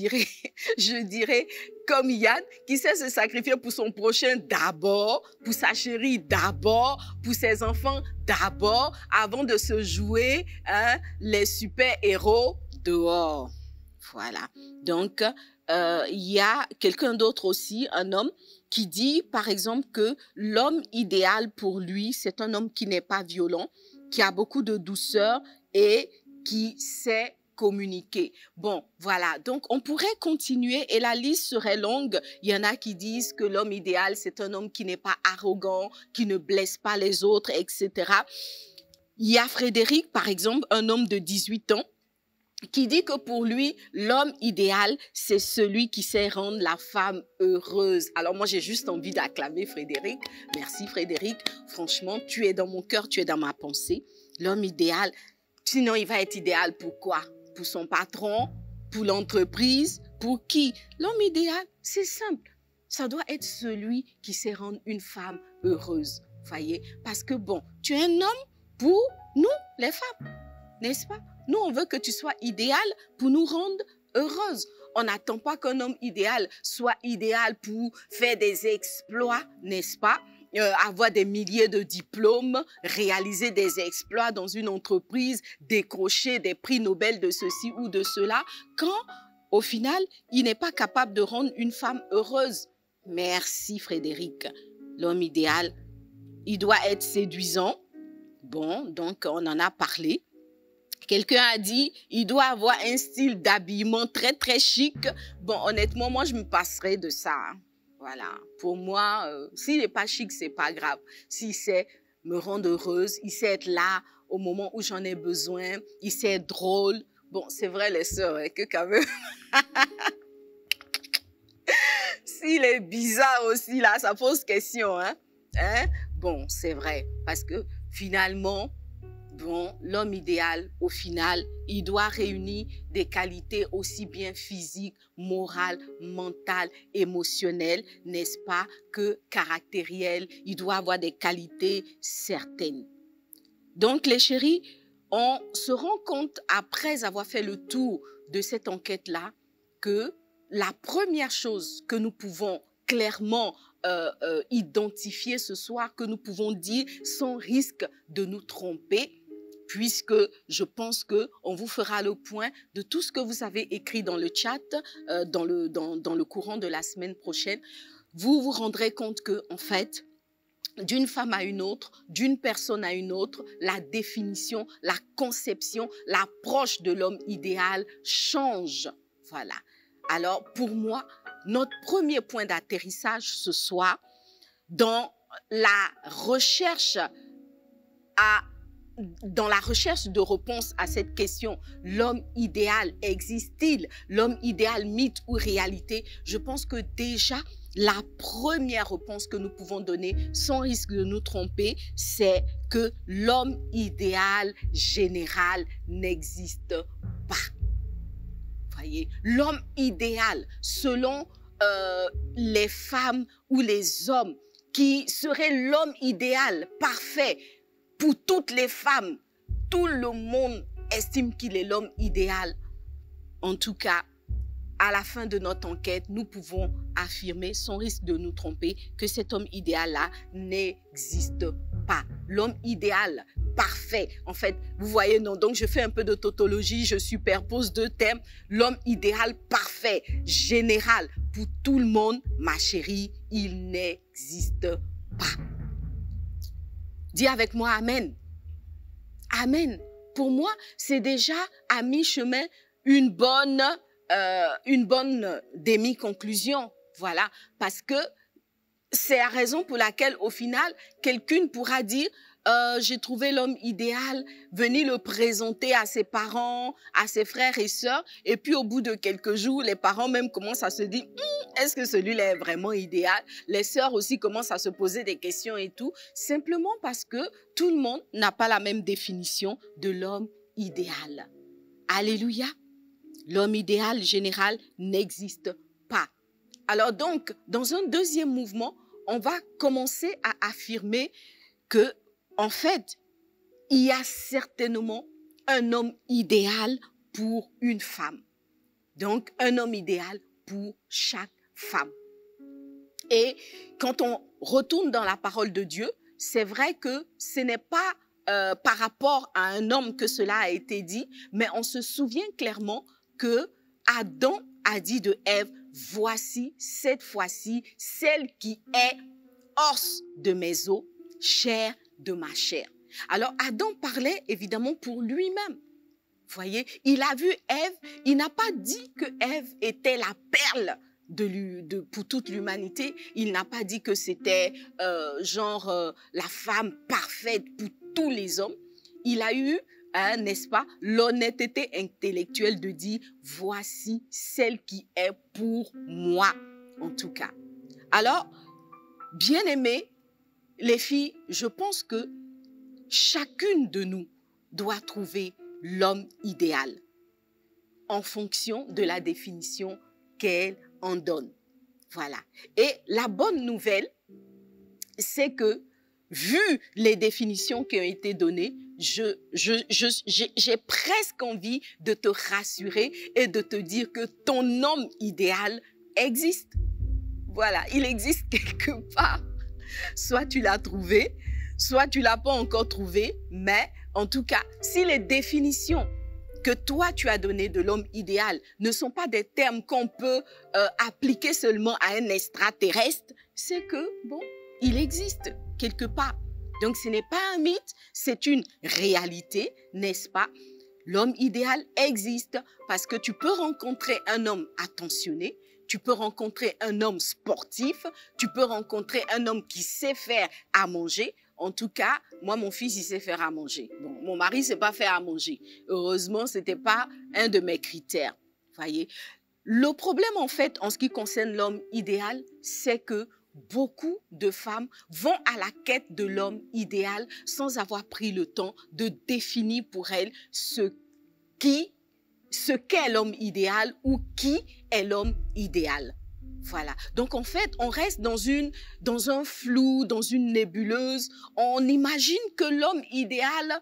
dirais comme Yann, qui sait se sacrifier pour son prochain d'abord, pour sa chérie d'abord, pour ses enfants d'abord, avant de se jouer les super-héros dehors. Voilà. Donc, il y a quelqu'un d'autre aussi, un homme, qui dit, par exemple, que l'homme idéal pour lui, c'est un homme qui n'est pas violent, qui a beaucoup de douceur et qui sait communiquer. Bon, voilà. Donc, on pourrait continuer et la liste serait longue. Il y en a qui disent que l'homme idéal, c'est un homme qui n'est pas arrogant, qui ne blesse pas les autres, etc. Il y a Frédéric, par exemple, un homme de 18 ans, qui dit que pour lui, l'homme idéal, c'est celui qui sait rendre la femme heureuse. Alors moi, j'ai juste envie d'acclamer Frédéric. Merci Frédéric. Franchement, tu es dans mon cœur, tu es dans ma pensée. L'homme idéal, sinon il va être idéal pour quoi? Pour son patron? Pour l'entreprise? Pour qui? L'homme idéal, c'est simple. Ça doit être celui qui sait rendre une femme heureuse. Voyez? Parce que bon, tu es un homme pour nous, les femmes. N'est-ce pas? Nous, on veut que tu sois idéal pour nous rendre heureuses. On n'attend pas qu'un homme idéal soit idéal pour faire des exploits, n'est-ce pas? Avoir des milliers de diplômes, réaliser des exploits dans une entreprise, décrocher des prix Nobel de ceci ou de cela, quand, au final, il n'est pas capable de rendre une femme heureuse. Merci, Frédéric. L'homme idéal, il doit être séduisant. Bon, donc, on en a parlé. Quelqu'un a dit, il doit avoir un style d'habillement très, très chic. Bon, honnêtement, moi, je me passerais de ça. Voilà. Pour moi, s'il n'est pas chic, c'est pas grave. S'il sait me rendre heureuse, il sait être là au moment où j'en ai besoin, il sait être drôle. Bon, c'est vrai, les sœurs, hein, que quand même... S'il est bizarre aussi, là, ça pose question, hein? Bon, c'est vrai, parce que finalement, bon, l'homme idéal, au final, il doit réunir des qualités aussi bien physiques, morales, mentales, émotionnelles, n'est-ce pas, que caractérielles. Il doit avoir des qualités certaines. Donc, les chéris, on se rend compte, après avoir fait le tour de cette enquête-là, que la première chose que nous pouvons clairement identifier ce soir, que nous pouvons dire sans risque de nous tromper, puisque je pense qu'on vous fera le point de tout ce que vous avez écrit dans le chat, dans le courant de la semaine prochaine. Vous vous rendrez compte que, en fait, d'une femme à une autre, d'une personne à une autre, la définition, la conception, l'approche de l'homme idéal change. Voilà. Alors, pour moi, notre premier point d'atterrissage ce soir, dans la recherche de réponse à cette question, l'homme idéal existe-t-il? L'homme idéal, mythe ou réalité? Je pense que déjà, la première réponse que nous pouvons donner, sans risque de nous tromper, c'est que l'homme idéal général n'existe pas. Voyez, l'homme idéal, selon les femmes ou les hommes, qui serait l'homme idéal parfait pour toutes les femmes, tout le monde estime qu'il est l'homme idéal. En tout cas, à la fin de notre enquête, nous pouvons affirmer, sans risque de nous tromper, que cet homme idéal-là n'existe pas. L'homme idéal parfait, en fait, vous voyez, non, donc je fais un peu de tautologie, je superpose deux termes. L'homme idéal parfait, général, pour tout le monde, ma chérie, il n'existe pas. Dis avec moi Amen. Amen. Pour moi, c'est déjà à mi-chemin une bonne demi-conclusion. Voilà, parce que c'est la raison pour laquelle, au final, quelqu'un pourra dire j'ai trouvé l'homme idéal, venir le présenter à ses parents, à ses frères et sœurs, et puis au bout de quelques jours, les parents même commencent à se dire est-ce que celui-là est vraiment idéal? Les sœurs aussi commencent à se poser des questions et tout, simplement parce que tout le monde n'a pas la même définition de l'homme idéal. Alléluia! L'homme idéal général n'existe pas. Alors donc, dans un deuxième mouvement, on va commencer à affirmer que, en fait, il y a certainement un homme idéal pour une femme. Donc, un homme idéal pour chaque femme. Et quand on retourne dans la parole de Dieu, c'est vrai que ce n'est pas par rapport à un homme que cela a été dit, mais on se souvient clairement que Adam a dit de Ève, voici cette fois-ci celle qui est os de mes os, chair de ma chair. Alors Adam parlait évidemment pour lui-même. Vous voyez, il a vu Ève, il n'a pas dit que Ève était la perle pour toute l'humanité. Il n'a pas dit que c'était la femme parfaite pour tous les hommes. Il a eu, n'est-ce pas, l'honnêteté intellectuelle de dire voici celle qui est pour moi, en tout cas. Alors, bien aimés, les filles, je pense que chacune de nous doit trouver l'homme idéal en fonction de la définition qu'elle en donne. Voilà. Et la bonne nouvelle, c'est que, vu les définitions qui ont été données, j'ai presque envie de te rassurer et de te dire que ton homme idéal existe. Voilà, il existe quelque part. Soit tu l'as trouvé, soit tu ne l'as pas encore trouvé, mais en tout cas, si les définitions que toi tu as données de l'homme idéal ne sont pas des termes qu'on peut appliquer seulement à un extraterrestre, c'est que, bon, il existe quelque part. Donc ce n'est pas un mythe, c'est une réalité, n'est-ce pas? L'homme idéal existe parce que tu peux rencontrer un homme attentionné, tu peux rencontrer un homme sportif, tu peux rencontrer un homme qui sait faire à manger. En tout cas, moi, mon fils, il sait faire à manger. Bon, mon mari ne sait pas faire à manger. Heureusement, ce n'était pas un de mes critères. Voyez. Le problème, en fait, en ce qui concerne l'homme idéal, c'est que beaucoup de femmes vont à la quête de l'homme idéal sans avoir pris le temps de définir pour elles ce qu'est l'homme idéal ou qui est l'homme idéal. Voilà. Donc, en fait, on reste dans un flou, dans une nébuleuse. On imagine que l'homme idéal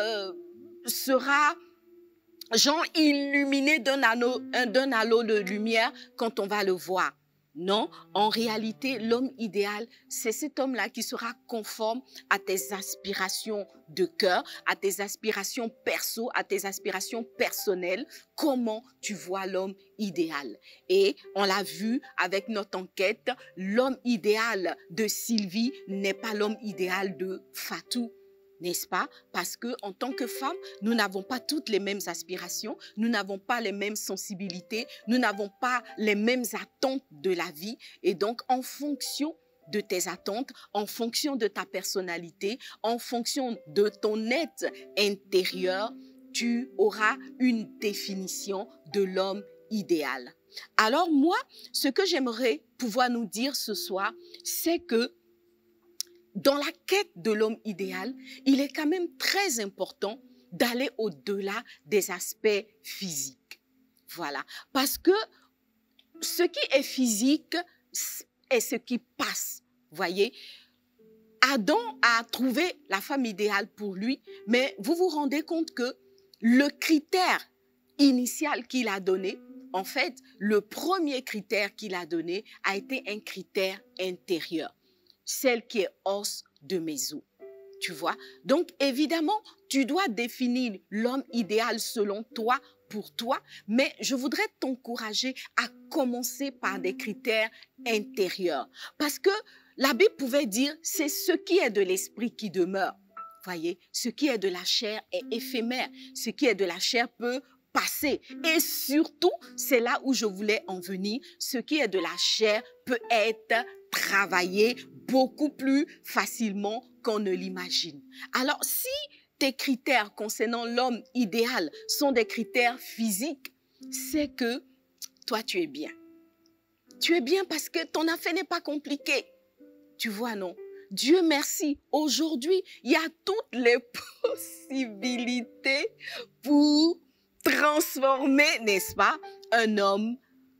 sera genre illuminé d'un halo de lumière quand on va le voir. Non, en réalité, l'homme idéal, c'est cet homme-là qui sera conforme à tes aspirations de cœur, à tes aspirations perso, à tes aspirations personnelles. Comment tu vois l'homme idéal? Et on l'a vu avec notre enquête, l'homme idéal de Sylvie n'est pas l'homme idéal de Fatou. N'est-ce pas? Parce que en tant que femme, nous n'avons pas toutes les mêmes aspirations, nous n'avons pas les mêmes sensibilités, nous n'avons pas les mêmes attentes de la vie. Et donc, en fonction de tes attentes, en fonction de ta personnalité, en fonction de ton être intérieur, tu auras une définition de l'homme idéal. Alors moi, ce que j'aimerais pouvoir nous dire ce soir, c'est que dans la quête de l'homme idéal, il est quand même très important d'aller au-delà des aspects physiques. Voilà. Parce que ce qui est physique est ce qui passe. Voyez, Adam a trouvé la femme idéale pour lui, mais vous vous rendez compte que le critère initial qu'il a donné, en fait, le premier critère qu'il a donné a été un critère intérieur. Celle qui est os de mes os. Tu vois? Donc, évidemment, tu dois définir l'homme idéal selon toi, pour toi, mais je voudrais t'encourager à commencer par des critères intérieurs. Parce que la Bible pouvait dire, c'est ce qui est de l'esprit qui demeure. Voyez? Ce qui est de la chair est éphémère. Ce qui est de la chair peut passer. Et surtout, c'est là où je voulais en venir, ce qui est de la chair peut être travaillé beaucoup plus facilement qu'on ne l'imagine. Alors, si tes critères concernant l'homme idéal sont des critères physiques, c'est que toi, tu es bien. Tu es bien parce que ton affaire n'est pas compliquée. Tu vois, non? Dieu merci, aujourd'hui, il y a toutes les possibilités pour transformer, n'est-ce pas, un homme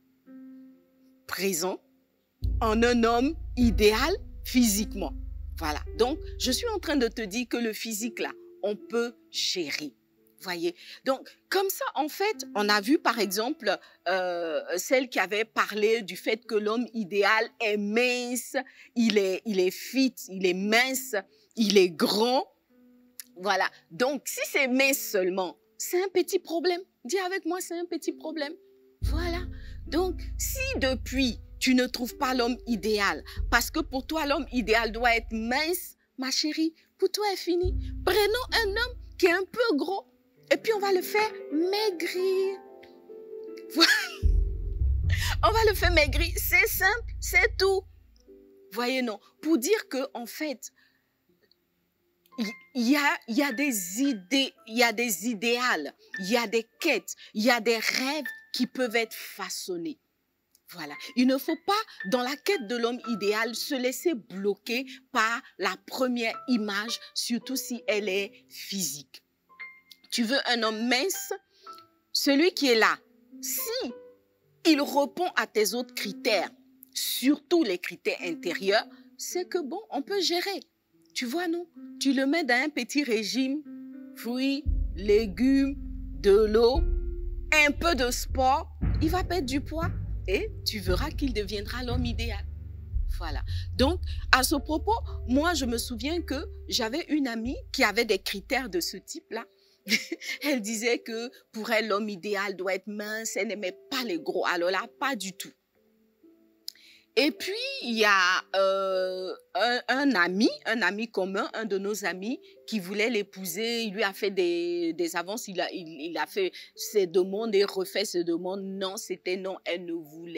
présent en un homme idéal physiquement. Voilà. Donc, je suis en train de te dire que le physique, là, on peut gérer. Voyez. Donc, comme ça, en fait, on a vu, par exemple, celle qui avait parlé du fait que l'homme idéal est mince, il est fit, il est mince, il est grand. Voilà. Donc, si c'est mince seulement, c'est un petit problème. Dis avec moi, c'est un petit problème. Voilà. Donc, si depuis, tu ne trouves pas l'homme idéal, parce que pour toi, l'homme idéal doit être mince, ma chérie, pour toi, est fini. Prenons un homme qui est un peu gros, et puis on va le faire maigrir. Voilà. On va le faire maigrir. C'est simple, c'est tout. Voyez, non. Pour dire que, en fait, il y a des idées, il y a des idéals, il y a des quêtes, il y a des rêves qui peuvent être façonnés. Voilà. Il ne faut pas, dans la quête de l'homme idéal, se laisser bloquer par la première image, surtout si elle est physique. Tu veux un homme mince? Celui qui est là, si il répond à tes autres critères, surtout les critères intérieurs, c'est que bon, on peut gérer. Tu vois, non? Tu le mets dans un petit régime, fruits, légumes, de l'eau, un peu de sport, il va perdre du poids et tu verras qu'il deviendra l'homme idéal. Voilà. Donc, à ce propos, moi, je me souviens que j'avais une amie qui avait des critères de ce type-là. Elle disait que pour elle, l'homme idéal doit être mince, elle n'aimait pas les gros. Alors là, pas du tout. Et puis, il y a un ami commun, un de nos amis, qui voulait l'épouser. Il lui a fait des avances, il a fait ses demandes et refait ses demandes. Non, c'était non, elle ne voulait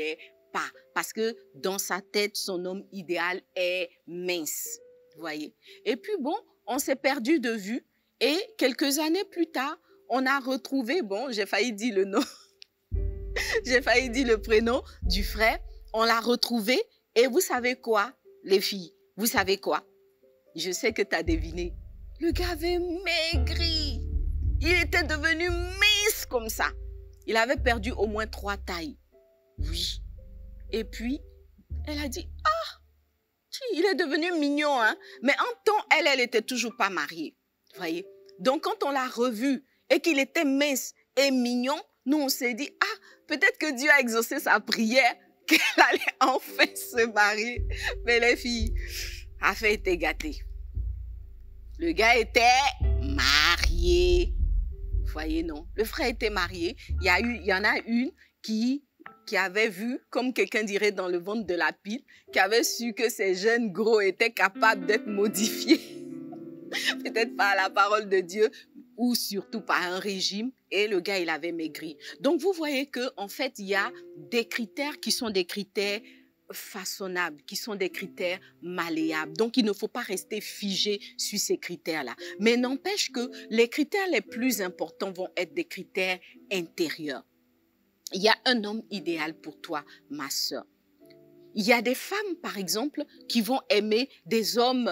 pas. Parce que dans sa tête, son homme idéal est mince. Vous voyez. Et puis bon, on s'est perdu de vue. Et quelques années plus tard, on a retrouvé, bon, j'ai failli dire le nom, j'ai failli dire le prénom du frère. On l'a retrouvé. Et vous savez quoi, les filles? Vous savez quoi? Je sais que tu as deviné. Le gars avait maigri. Il était devenu mince comme ça. Il avait perdu au moins 3 tailles. Oui. Et puis, elle a dit, ah, il est devenu mignon, hein. Mais en temps, elle était toujours pas mariée. Vous voyez? Donc, quand on l'a revu et qu'il était mince et mignon, nous, on s'est dit, ah, peut-être que Dieu a exaucé sa prière, qu'elle allait enfin se marier. Mais les filles, affaire était gâtée. Le gars était marié. Vous voyez, non? Le frère était marié. Il y en a une qui avait vu, comme quelqu'un dirait dans le ventre de la pile, qui avait su que ces jeunes gros étaient capables d'être modifiés. Peut-être par la parole de Dieu ou surtout par un régime. Et le gars, il avait maigri. Donc, vous voyez qu'en fait, il y a des critères qui sont des critères façonnables, qui sont des critères malléables. Donc, il ne faut pas rester figé sur ces critères-là. Mais n'empêche que les critères les plus importants vont être des critères intérieurs. Il y a un homme idéal pour toi, ma sœur. Il y a des femmes, par exemple, qui vont aimer des hommes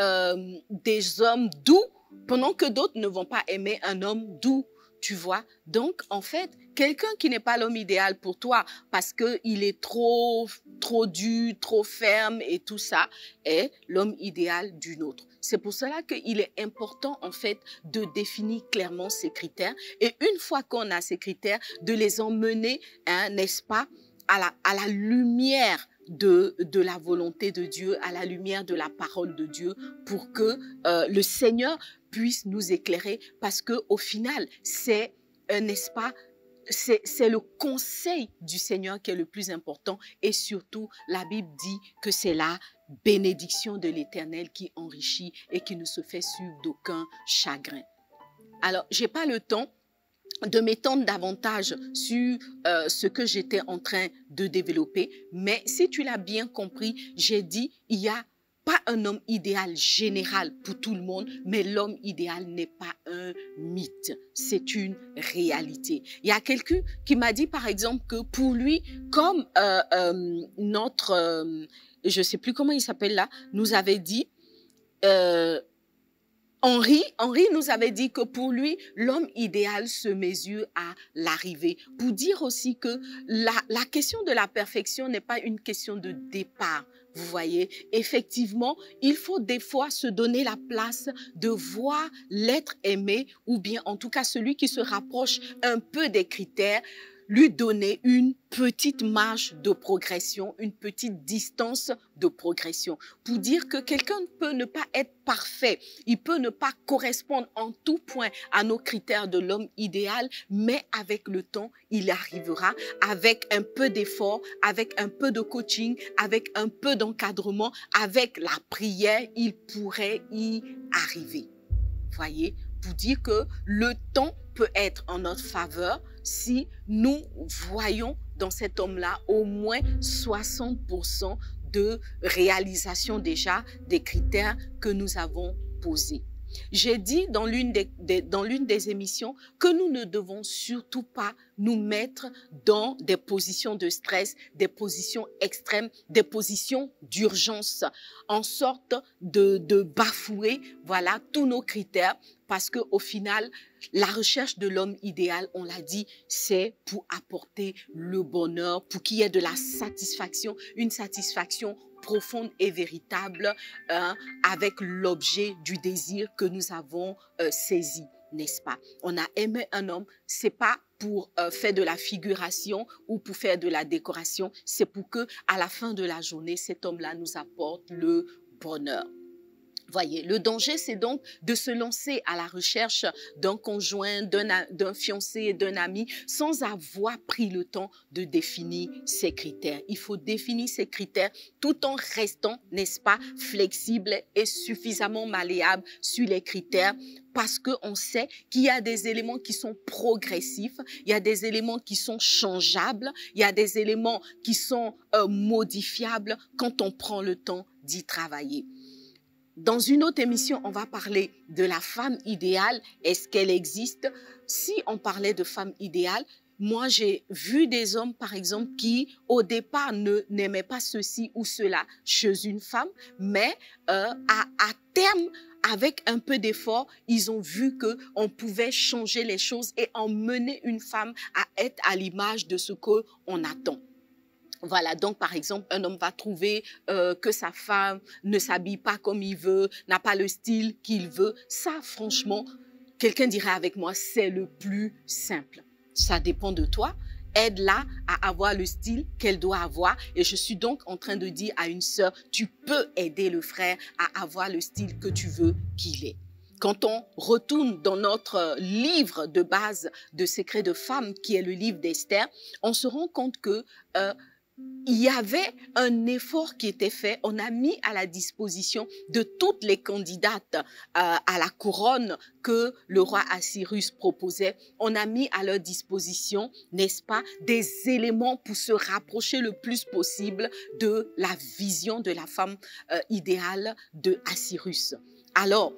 doux, pendant que d'autres ne vont pas aimer un homme doux. Tu vois? Donc, en fait, quelqu'un qui n'est pas l'homme idéal pour toi parce qu'il est trop dur, trop ferme et tout ça, est l'homme idéal d'une autre. C'est pour cela qu'il est important, en fait, de définir clairement ces critères. Et une fois qu'on a ces critères, de les emmener, hein, n'est-ce pas, à la lumière de la volonté de Dieu, à la lumière de la parole de Dieu, pour que le Seigneur puisse nous éclairer, parce que au final, c'est, n'est-ce pas, c'est le conseil du Seigneur qui est le plus important, et surtout, la Bible dit que c'est la bénédiction de l'Éternel qui enrichit et qui ne se fait suivre d'aucun chagrin. Alors, j'ai pas le temps de m'étendre davantage sur ce que j'étais en train de développer, mais si tu l'as bien compris, j'ai dit, il y a pas un homme idéal général pour tout le monde, mais l'homme idéal n'est pas un mythe, c'est une réalité. Il y a quelqu'un qui m'a dit par exemple que pour lui, comme je sais plus comment il s'appelle là, nous avait dit, Henri nous avait dit que pour lui, l'homme idéal se mesure à l'arrivée. Pour dire aussi que la question de la perfection n'est pas une question de départ. Vous voyez, effectivement, il faut des fois se donner la place de voir l'être aimé, ou bien en tout cas celui qui se rapproche un peu des critères, lui donner une petite marge de progression, une petite distance de progression. Pour dire que quelqu'un peut ne pas être parfait, il peut ne pas correspondre en tout point à nos critères de l'homme idéal, mais avec le temps, il arrivera, avec un peu d'effort, avec un peu de coaching, avec un peu d'encadrement, avec la prière, il pourrait y arriver. Voyez, pour dire que le temps peut être en notre faveur si nous voyons dans cet homme-là au moins 60% de réalisation déjà des critères que nous avons posés. J'ai dit dans l'une des émissions que nous ne devons surtout pas nous mettre dans des positions de stress, des positions extrêmes, des positions d'urgence, en sorte de bafouer, voilà, tous nos critères, parce que au final, la recherche de l'homme idéal, on l'a dit, c'est pour apporter le bonheur, pour qu'il y ait de la satisfaction, une satisfaction profonde et véritable, avec l'objet du désir que nous avons saisi, n'est-ce pas? On a aimé un homme, c'est pas pour faire de la figuration ou pour faire de la décoration, c'est pour que à la fin de la journée, cet homme-là nous apporte le bonheur. Voyez, le danger, c'est donc de se lancer à la recherche d'un conjoint, d'un fiancé, d'un ami, sans avoir pris le temps de définir ses critères. Il faut définir ses critères tout en restant, n'est-ce pas, flexible et suffisamment malléable sur les critères, parce qu'on sait qu'il y a des éléments qui sont progressifs, il y a des éléments qui sont changeables, il y a des éléments qui sont modifiables quand on prend le temps d'y travailler. Dans une autre émission, on va parler de la femme idéale. Est-ce qu'elle existe? Si on parlait de femme idéale, moi, j'ai vu des hommes, par exemple, qui, au départ, n'aimaient pas ceci ou cela chez une femme, mais à terme, avec un peu d'effort, ils ont vu qu'on pouvait changer les choses et emmener une femme à être à l'image de ce qu'on attend. Voilà, donc par exemple, un homme va trouver que sa femme ne s'habille pas comme il veut, n'a pas le style qu'il veut. Ça, franchement, quelqu'un dirait avec moi, c'est le plus simple. Ça dépend de toi. Aide-la à avoir le style qu'elle doit avoir. Et je suis donc en train de dire à une sœur, tu peux aider le frère à avoir le style que tu veux qu'il ait. Quand on retourne dans notre livre de base de Secrets de femmes, qui est le livre d'Esther, on se rend compte que il y avait un effort qui était fait. On a mis à la disposition de toutes les candidates à la couronne que le roi Assyrus proposait. On a mis à leur disposition, n'est-ce pas, des éléments pour se rapprocher le plus possible de la vision de la femme idéale de Assyrus. Alors,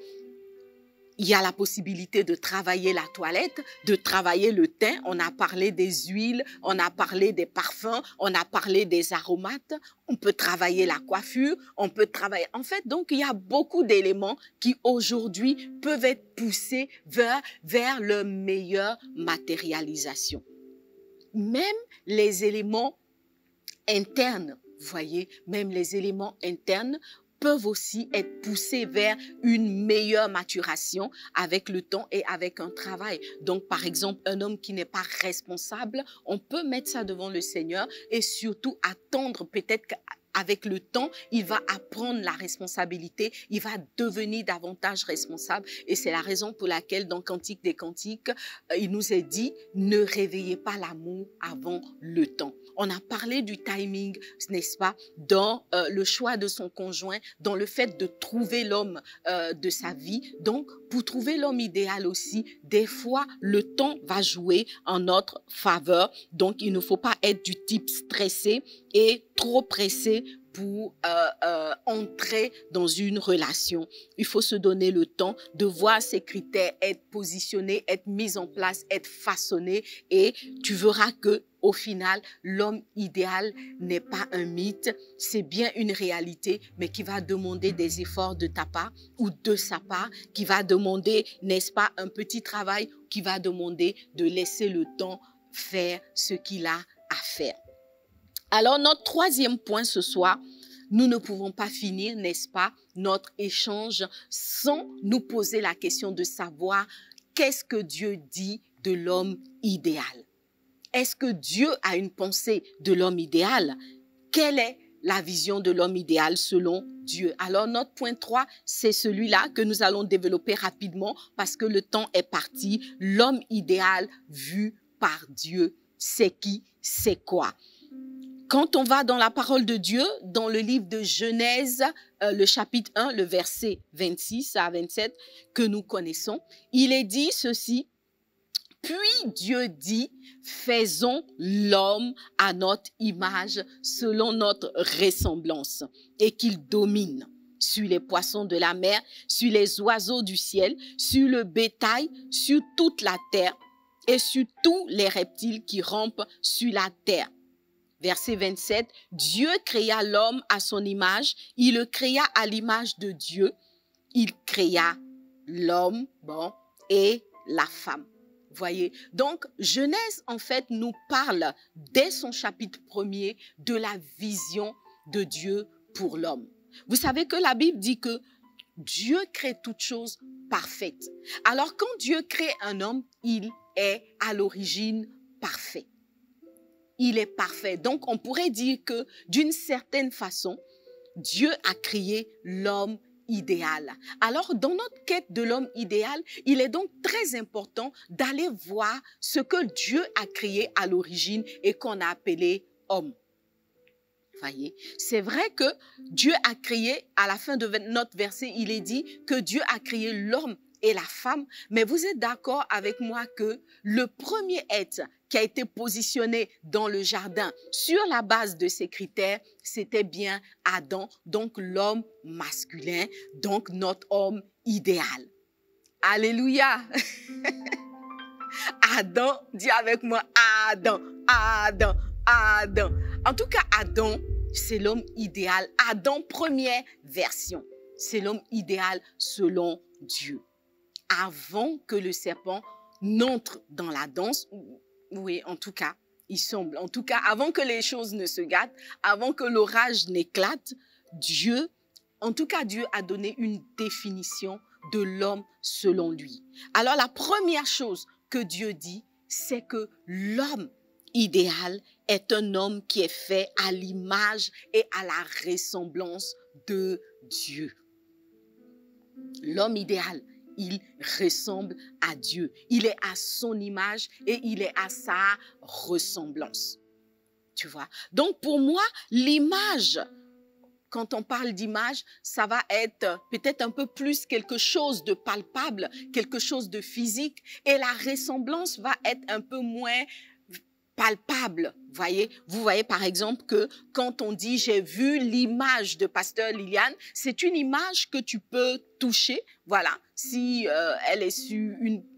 il y a la possibilité de travailler la toilette, de travailler le teint. On a parlé des huiles, on a parlé des parfums, on a parlé des aromates. On peut travailler la coiffure, on peut travailler... En fait, donc, il y a beaucoup d'éléments qui, aujourd'hui, peuvent être poussés vers leur meilleure matérialisation. Même les éléments internes, vous voyez, même les éléments internes peuvent aussi être poussés vers une meilleure maturation avec le temps et avec un travail. Donc, par exemple, un homme qui n'est pas responsable, on peut mettre ça devant le Seigneur et surtout attendre peut-être qu'avec le temps, il va apprendre la responsabilité, il va devenir davantage responsable. Et c'est la raison pour laquelle dans Cantique des Cantiques, il nous est dit, ne réveillez pas l'amour avant le temps. On a parlé du timing, n'est-ce pas, dans le choix de son conjoint, dans le fait de trouver l'homme de sa vie. Donc, pour trouver l'homme idéal aussi, des fois, le temps va jouer en notre faveur. Donc, il ne faut pas être du type stressé et trop pressé pour entrer dans une relation. Il faut se donner le temps de voir ces critères être positionnés, être mis en place, être façonnés et tu verras que au final, l'homme idéal n'est pas un mythe, c'est bien une réalité, mais qui va demander des efforts de ta part ou de sa part, qui va demander, n'est-ce pas, un petit travail, qui va demander de laisser le temps faire ce qu'il a à faire. Alors, notre troisième point ce soir, nous ne pouvons pas finir, n'est-ce pas, notre échange sans nous poser la question de savoir qu'est-ce que Dieu dit de l'homme idéal. Est-ce que Dieu a une pensée de l'homme idéal? Quelle est la vision de l'homme idéal selon Dieu? Alors, notre point 3, c'est celui-là que nous allons développer rapidement parce que le temps est parti. L'homme idéal vu par Dieu, c'est qui, c'est quoi? Quand on va dans la parole de Dieu, dans le livre de Genèse, le chapitre 1, le verset 26 à 27 que nous connaissons, il est dit ceci. Puis Dieu dit, faisons l'homme à notre image, selon notre ressemblance, et qu'il domine sur les poissons de la mer, sur les oiseaux du ciel, sur le bétail, sur toute la terre, et sur tous les reptiles qui rampent sur la terre. Verset 27, Dieu créa l'homme à son image, il le créa à l'image de Dieu, il créa l'homme, et la femme. Voyez, donc Genèse en fait nous parle dès son chapitre 1er de la vision de Dieu pour l'homme. Vous savez que la Bible dit que Dieu crée toutes choses parfaites. Alors quand Dieu crée un homme, il est à l'origine parfait. Il est parfait. Donc on pourrait dire que d'une certaine façon, Dieu a créé l'homme idéal. Alors, dans notre quête de l'homme idéal, il est donc très important d'aller voir ce que Dieu a créé à l'origine et qu'on a appelé homme. Voyez, c'est vrai que Dieu a créé, à la fin de notre verset, il est dit que Dieu a créé l'homme et la femme, mais vous êtes d'accord avec moi que le premier être qui a été positionné dans le jardin sur la base de ces critères, c'était bien Adam, donc l'homme masculin, donc notre homme idéal. Alléluia! Adam, dis avec moi, Adam, Adam, Adam. En tout cas, Adam, c'est l'homme idéal. Adam, première version, c'est l'homme idéal selon Dieu. Avant que le serpent n'entre dans la danse, oui, en tout cas, il semble, en tout cas, avant que les choses ne se gâtent, avant que l'orage n'éclate, Dieu, en tout cas, Dieu a donné une définition de l'homme selon lui. Alors, la première chose que Dieu dit, c'est que l'homme idéal est un homme qui est fait à l'image et à la ressemblance de Dieu. L'homme idéal, il ressemble à Dieu. Il est à son image et il est à sa ressemblance. Tu vois? Donc, pour moi, l'image, quand on parle d'image, ça va être peut-être un peu plus quelque chose de palpable, quelque chose de physique. Et la ressemblance va être un peu moins palpable. Vous voyez par exemple que quand on dit « j'ai vu l'image de Pasteur Liliane », c'est une image que tu peux toucher, voilà, si elle est sur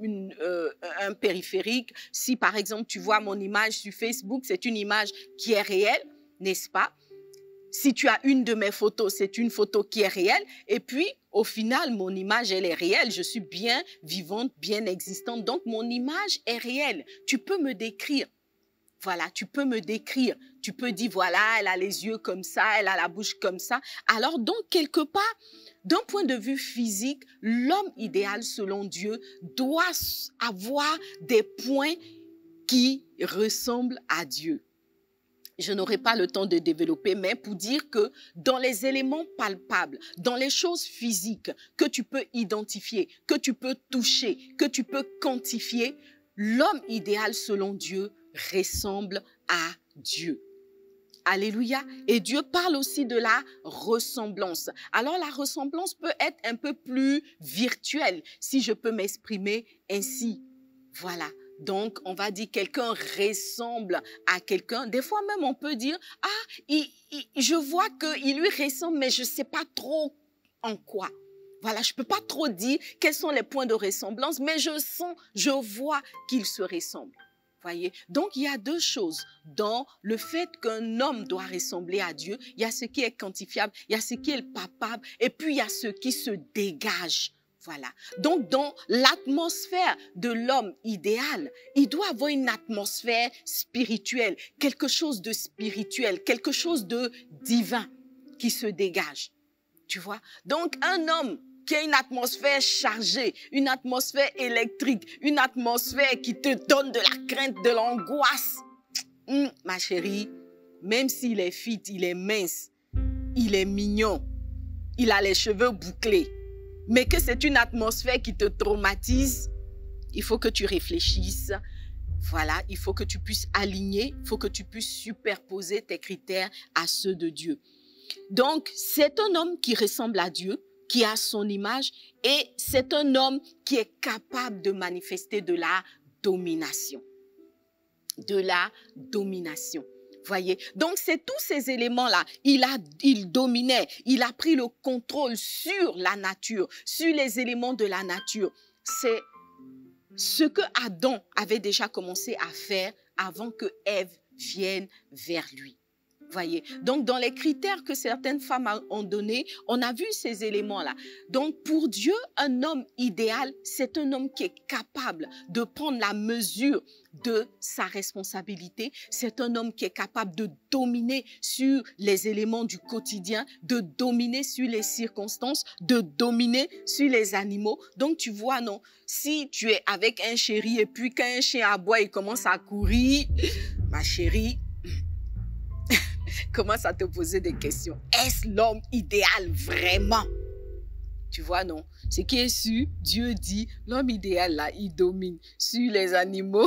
un périphérique, si par exemple tu vois mon image sur Facebook, c'est une image qui est réelle, n'est-ce pas? Si tu as une de mes photos, c'est une photo qui est réelle. Et puis, au final, mon image, elle est réelle. Je suis bien vivante, bien existante. Donc, mon image est réelle. Tu peux me décrire. Voilà, tu peux me décrire. Tu peux dire, voilà, elle a les yeux comme ça, elle a la bouche comme ça. Alors, donc, quelque part, d'un point de vue physique, l'homme idéal, selon Dieu, doit avoir des points qui ressemblent à Dieu. Je n'aurai pas le temps de développer, mais pour dire que dans les éléments palpables, dans les choses physiques que tu peux identifier, que tu peux toucher, que tu peux quantifier, l'homme idéal selon Dieu ressemble à Dieu. Alléluia. Et Dieu parle aussi de la ressemblance. Alors la ressemblance peut être un peu plus virtuelle, si je peux m'exprimer ainsi. Voilà. Donc, on va dire quelqu'un ressemble à quelqu'un. Des fois même, on peut dire, ah, je vois qu'il lui ressemble, mais je ne sais pas trop en quoi. Voilà, je ne peux pas trop dire quels sont les points de ressemblance, mais je sens, je vois qu'il se ressemble. Voyez? Donc, il y a deux choses dans le fait qu'un homme doit ressembler à Dieu. Il y a ce qui est quantifiable, il y a ce qui est palpable, et puis il y a ce qui se dégage. Voilà. Donc, dans l'atmosphère de l'homme idéal, il doit avoir une atmosphère spirituelle, quelque chose de spirituel, quelque chose de divin qui se dégage. Tu vois? Donc, un homme qui a une atmosphère chargée, une atmosphère électrique, une atmosphère qui te donne de la crainte, de l'angoisse. Ma chérie, même s'il est fit, il est mince, il est mignon, il a les cheveux bouclés, mais que c'est une atmosphère qui te traumatise, il faut que tu réfléchisses. Voilà, il faut que tu puisses aligner, il faut que tu puisses superposer tes critères à ceux de Dieu. Donc, c'est un homme qui ressemble à Dieu, qui a son image, et c'est un homme qui est capable de manifester de la domination. De la domination. Voyez, donc c'est tous ces éléments-là. Il dominait, il a pris le contrôle sur la nature, sur les éléments de la nature. C'est ce que Adam avait déjà commencé à faire avant que Ève vienne vers lui. Voyez, donc dans les critères que certaines femmes ont donnés, on a vu ces éléments-là. Donc pour Dieu, un homme idéal, c'est un homme qui est capable de prendre la mesure de sa responsabilité. C'est un homme qui est capable de dominer sur les éléments du quotidien, de dominer sur les circonstances, de dominer sur les animaux. Donc tu vois, non, si tu es avec un chéri et puis quand un chien aboie, il commence à courir, ma chérie, commence à te poser des questions. Est-ce l'homme idéal vraiment? Tu vois, non? Ce qui est sûr, Dieu dit, l'homme idéal, là, il domine sur les animaux.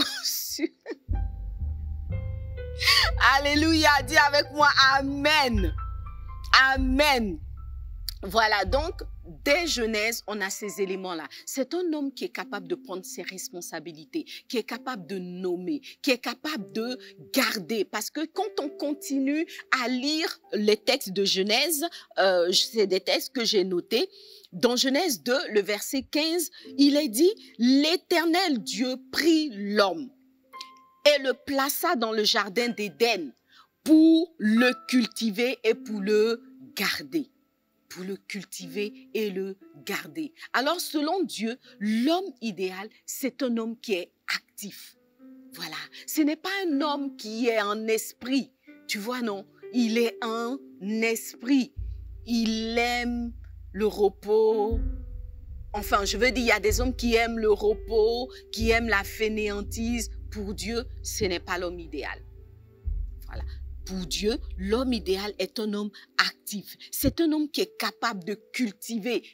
Alléluia, dis avec moi, Amen. Amen. Voilà, donc, dès Genèse, on a ces éléments-là. C'est un homme qui est capable de prendre ses responsabilités, qui est capable de nommer, qui est capable de garder. Parce que quand on continue à lire les textes de Genèse, c'est des textes que j'ai notés. Dans Genèse 2, le verset 15, il est dit, « L'Éternel Dieu prit l'homme et le plaça dans le jardin d'Éden pour le cultiver et pour le garder. » Pour le cultiver et le garder. Alors, selon Dieu, l'homme idéal, c'est un homme qui est actif. Voilà. Ce n'est pas un homme qui est en esprit. Tu vois, non? Il est un esprit. Il aime le repos. Enfin, je veux dire, il y a des hommes qui aiment le repos, qui aiment la fainéantise. Pour Dieu, ce n'est pas l'homme idéal. Voilà. Pour Dieu, l'homme idéal est un homme actif. C'est un homme qui est capable de cultiver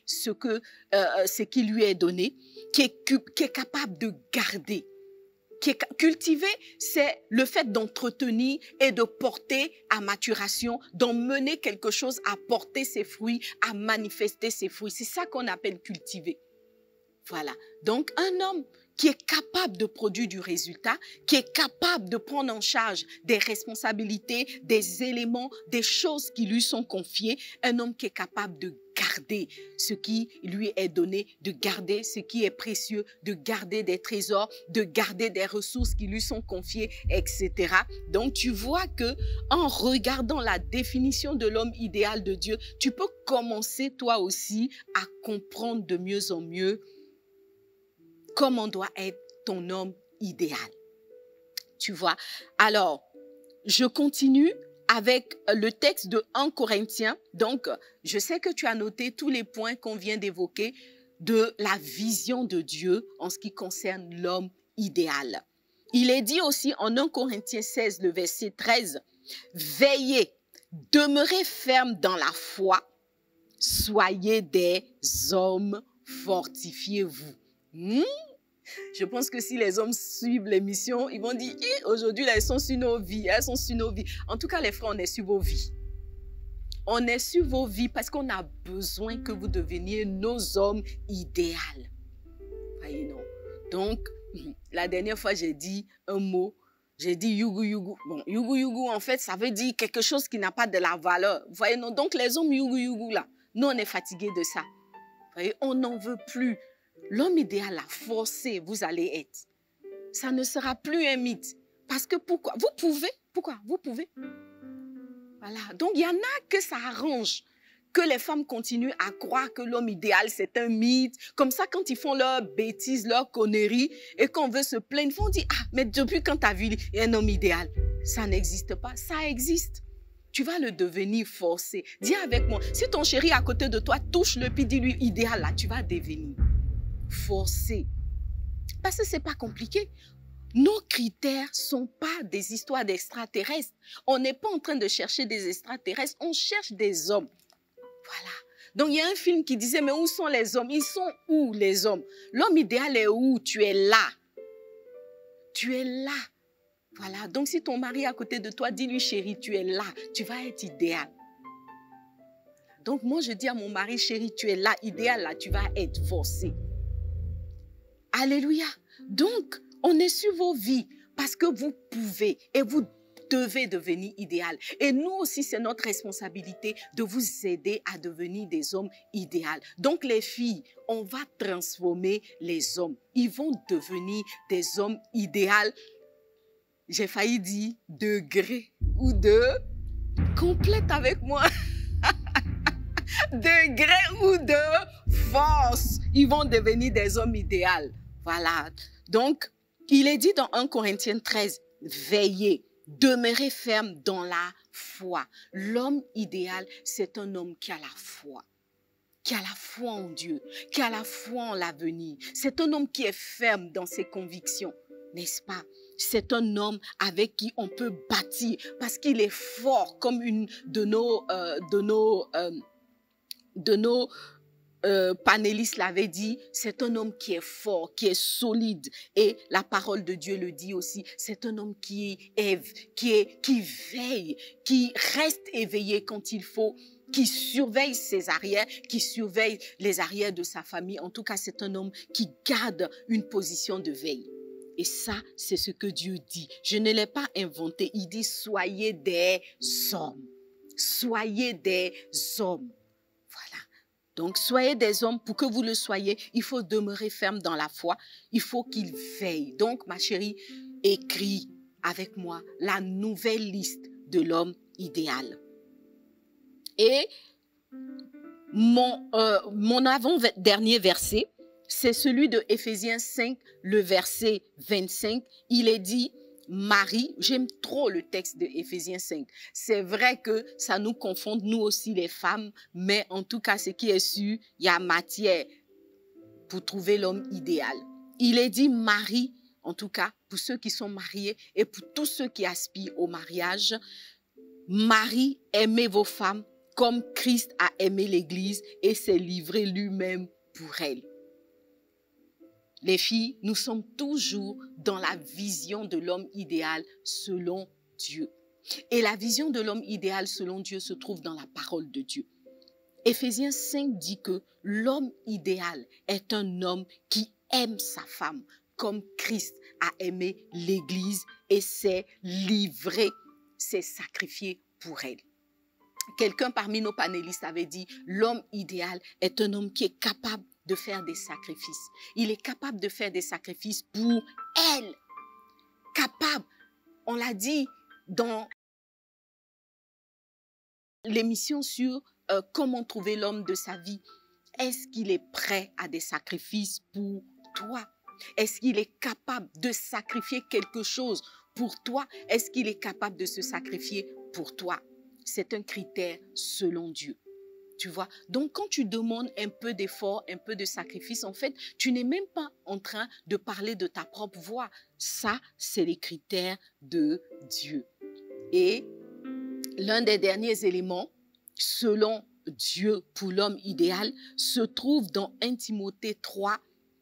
ce qui lui est donné, qui est capable de garder. Cultiver, c'est le fait d'entretenir et de porter à maturation, d'emmener quelque chose à porter ses fruits, à manifester ses fruits. C'est ça qu'on appelle cultiver. Voilà. Donc, un homme qui est capable de produire du résultat, qui est capable de prendre en charge des responsabilités, des éléments, des choses qui lui sont confiées, un homme qui est capable de garder ce qui lui est donné, de garder ce qui est précieux, de garder des trésors, de garder des ressources qui lui sont confiées, etc. Donc, tu vois que en regardant la définition de l'homme idéal de Dieu, tu peux commencer toi aussi à comprendre de mieux en mieux comment doit être ton homme idéal. Tu vois? Alors, je continue avec le texte de 1 Corinthiens. Donc, je sais que tu as noté tous les points qu'on vient d'évoquer de la vision de Dieu en ce qui concerne l'homme idéal. Il est dit aussi en 1 Corinthiens 16, le verset 13, « Veillez, demeurez fermes dans la foi, soyez des hommes, fortifiez-vous. » Je pense que si les hommes suivent l'émission, ils vont dire « Aujourd'hui, elles sont sur nos vies, elles sont sur nos vies. » En tout cas, les frères, on est sur vos vies. On est sur vos vies parce qu'on a besoin que vous deveniez nos hommes idéaux. Voyez, non? Donc, la dernière fois, j'ai dit un mot. J'ai dit yugu yugu. Bon, yugu yugu, en fait, ça veut dire quelque chose qui n'a pas de la valeur. Voyez, non? Donc, les hommes yugu yugu, là, nous, on est fatigués de ça. Voyez, on n'en veut plus. L'homme idéal, là, forcé, vous allez être. Ça ne sera plus un mythe. Parce que pourquoi? Vous pouvez. Pourquoi? Vous pouvez. Voilà. Donc, il y en a que ça arrange que les femmes continuent à croire que l'homme idéal, c'est un mythe. Comme ça, quand ils font leurs bêtises, leurs conneries, et qu'on veut se plaindre, ils vont dire, ah, mais depuis quand tu as vu un homme idéal? Ça n'existe pas. Ça existe. Tu vas le devenir forcé. Dis avec moi, si ton chéri à côté de toi touche le pied, dis-lui idéal, là, tu vas devenir forcé. Parce que ce n'est pas compliqué. Nos critères ne sont pas des histoires d'extraterrestres. On n'est pas en train de chercher des extraterrestres, on cherche des hommes. Voilà. Donc, il y a un film qui disait, mais où sont les hommes? Ils sont où, les hommes? L'homme idéal est où? Tu es là. Tu es là. Voilà. Donc, si ton mari est à côté de toi, dis-lui, chérie, tu es là. Tu vas être idéal. Donc, moi, je dis à mon mari, chérie, tu es là, idéal, là, tu vas être forcé. Alléluia. Donc, on est sur vos vies parce que vous pouvez et vous devez devenir idéal. Et nous aussi, c'est notre responsabilité de vous aider à devenir des hommes idéaux. Donc, les filles, on va transformer les hommes. Ils vont devenir des hommes idéaux. J'ai failli dire de gré ou de... Complète avec moi. De gré ou de force. Ils vont devenir des hommes idéaux. Voilà. Donc, il est dit dans 1 Corinthiens 13, veillez, demeurez ferme dans la foi. L'homme idéal, c'est un homme qui a la foi. Qui a la foi en Dieu, qui a la foi en l'avenir. C'est un homme qui est ferme dans ses convictions, n'est-ce pas? C'est un homme avec qui on peut bâtir parce qu'il est fort comme une de nos panélistes l'avaient dit, c'est un homme qui est fort, qui est solide. Et la parole de Dieu le dit aussi, c'est un homme qui veille, qui reste éveillé quand il faut, qui surveille ses arrières, qui surveille les arrières de sa famille. En tout cas, c'est un homme qui garde une position de veille. Et ça, c'est ce que Dieu dit. Je ne l'ai pas inventé. Il dit, soyez des hommes. Soyez des hommes. Voilà. Donc, soyez des hommes. Pour que vous le soyez, il faut demeurer ferme dans la foi. Il faut qu'il veille. Donc, ma chérie, écris avec moi la nouvelle liste de l'homme idéal. Et mon avant-dernier verset, c'est celui de Éphésiens 5, le verset 25. Il est dit, Marie, j'aime trop le texte de Éphésiens 5. C'est vrai que ça nous confond, nous aussi les femmes, mais en tout cas, ce qui est sûr, il y a matière pour trouver l'homme idéal. Il est dit, Marie, en tout cas, pour ceux qui sont mariés et pour tous ceux qui aspirent au mariage, Marie, aimez vos femmes comme Christ a aimé l'Église et s'est livré lui-même pour elle. Les filles, nous sommes toujours dans la vision de l'homme idéal selon Dieu. Et la vision de l'homme idéal selon Dieu se trouve dans la parole de Dieu. Éphésiens 5 dit que l'homme idéal est un homme qui aime sa femme comme Christ a aimé l'Église et s'est livré, s'est sacrifié pour elle. Quelqu'un parmi nos panélistes avait dit, l'homme idéal est un homme qui est capable de faire des sacrifices. Il est capable de faire des sacrifices pour elle. Capable. On l'a dit dans l'émission sur comment trouver l'homme de sa vie. Est-ce qu'il est prêt à des sacrifices pour toi? Est-ce qu'il est capable de sacrifier quelque chose pour toi? Est-ce qu'il est capable de se sacrifier pour toi? C'est un critère selon Dieu. Tu vois, donc quand tu demandes un peu d'effort, un peu de sacrifice, en fait, tu n'es même pas en train de parler de ta propre voix. Ça, c'est les critères de Dieu. Et l'un des derniers éléments, selon Dieu pour l'homme idéal, se trouve dans 1 Timothée 3,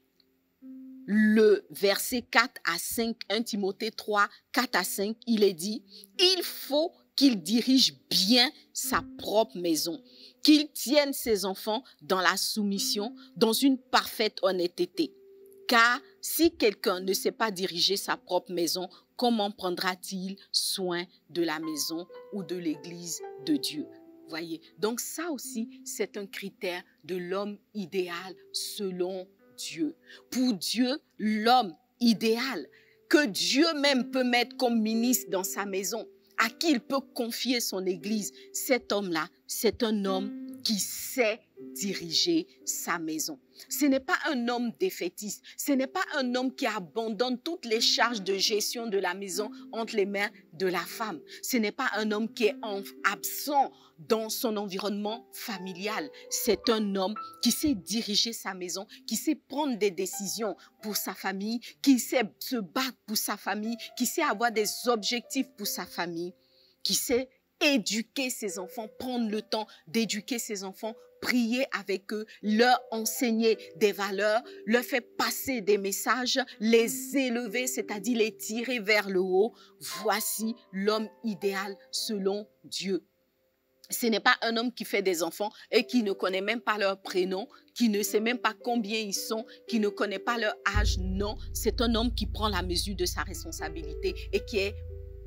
le verset 4 à 5, 1 Timothée 3, 4 à 5, il est dit, il faut qu'il dirige bien sa propre maison, qu'il tienne ses enfants dans la soumission, dans une parfaite honnêteté. Car si quelqu'un ne sait pas diriger sa propre maison, comment prendra-t-il soin de la maison ou de l'église de Dieu? Voyez, donc ça aussi, c'est un critère de l'homme idéal selon Dieu. Pour Dieu, l'homme idéal, que Dieu même peut mettre comme ministre dans sa maison, à qui il peut confier son église, cet homme-là, c'est un homme qui sait diriger sa maison. Ce n'est pas un homme défaitiste, ce n'est pas un homme qui abandonne toutes les charges de gestion de la maison entre les mains de la femme. Ce n'est pas un homme qui est absent dans son environnement familial. C'est un homme qui sait diriger sa maison, qui sait prendre des décisions pour sa famille, qui sait se battre pour sa famille, qui sait avoir des objectifs pour sa famille, qui sait éduquer ses enfants, prendre le temps d'éduquer ses enfants, prier avec eux, leur enseigner des valeurs, leur faire passer des messages, les élever, c'est-à-dire les tirer vers le haut. Voici l'homme idéal selon Dieu. Ce n'est pas un homme qui fait des enfants et qui ne connaît même pas leur prénom, qui ne sait même pas combien ils sont, qui ne connaît pas leur âge. Non, c'est un homme qui prend la mesure de sa responsabilité et qui est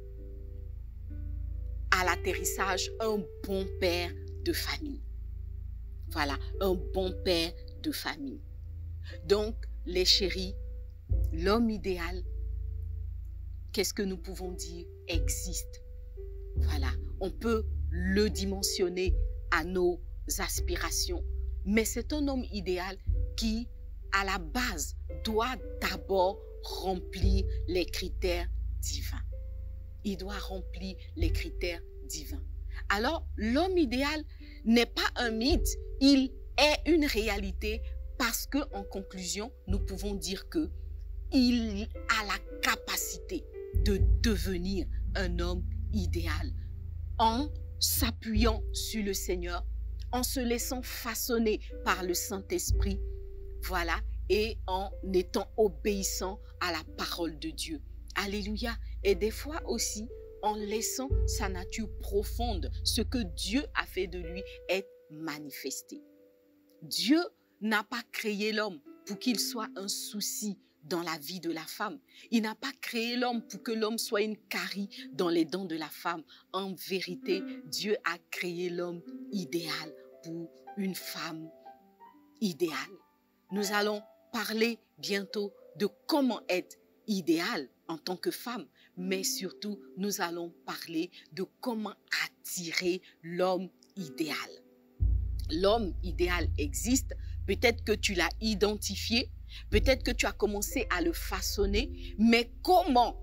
à l'atterrissage un bon père de famille. Voilà, un bon père de famille. Donc, les chéris, l'homme idéal, qu'est-ce que nous pouvons dire, existe. Voilà, on peut le dimensionner à nos aspirations, mais c'est un homme idéal qui, à la base, doit d'abord remplir les critères divins. Il doit remplir les critères divins. Alors, l'homme idéal n'est pas un mythe, il est une réalité parce que, en conclusion, nous pouvons dire que il a la capacité de devenir un homme idéal en s'appuyant sur le Seigneur, en se laissant façonner par le Saint-Esprit, voilà, et en étant obéissant à la parole de Dieu. Alléluia. Et des fois aussi, en laissant sa nature profonde, ce que Dieu a fait de lui, être manifesté. Dieu n'a pas créé l'homme pour qu'il soit un souci dans la vie de la femme. Il n'a pas créé l'homme pour que l'homme soit une carie dans les dents de la femme. En vérité, Dieu a créé l'homme idéal pour une femme idéale. Nous allons parler bientôt de comment être idéal en tant que femme, mais surtout, nous allons parler de comment attirer l'homme idéal. L'homme idéal existe, peut-être que tu l'as identifié, peut-être que tu as commencé à le façonner, mais comment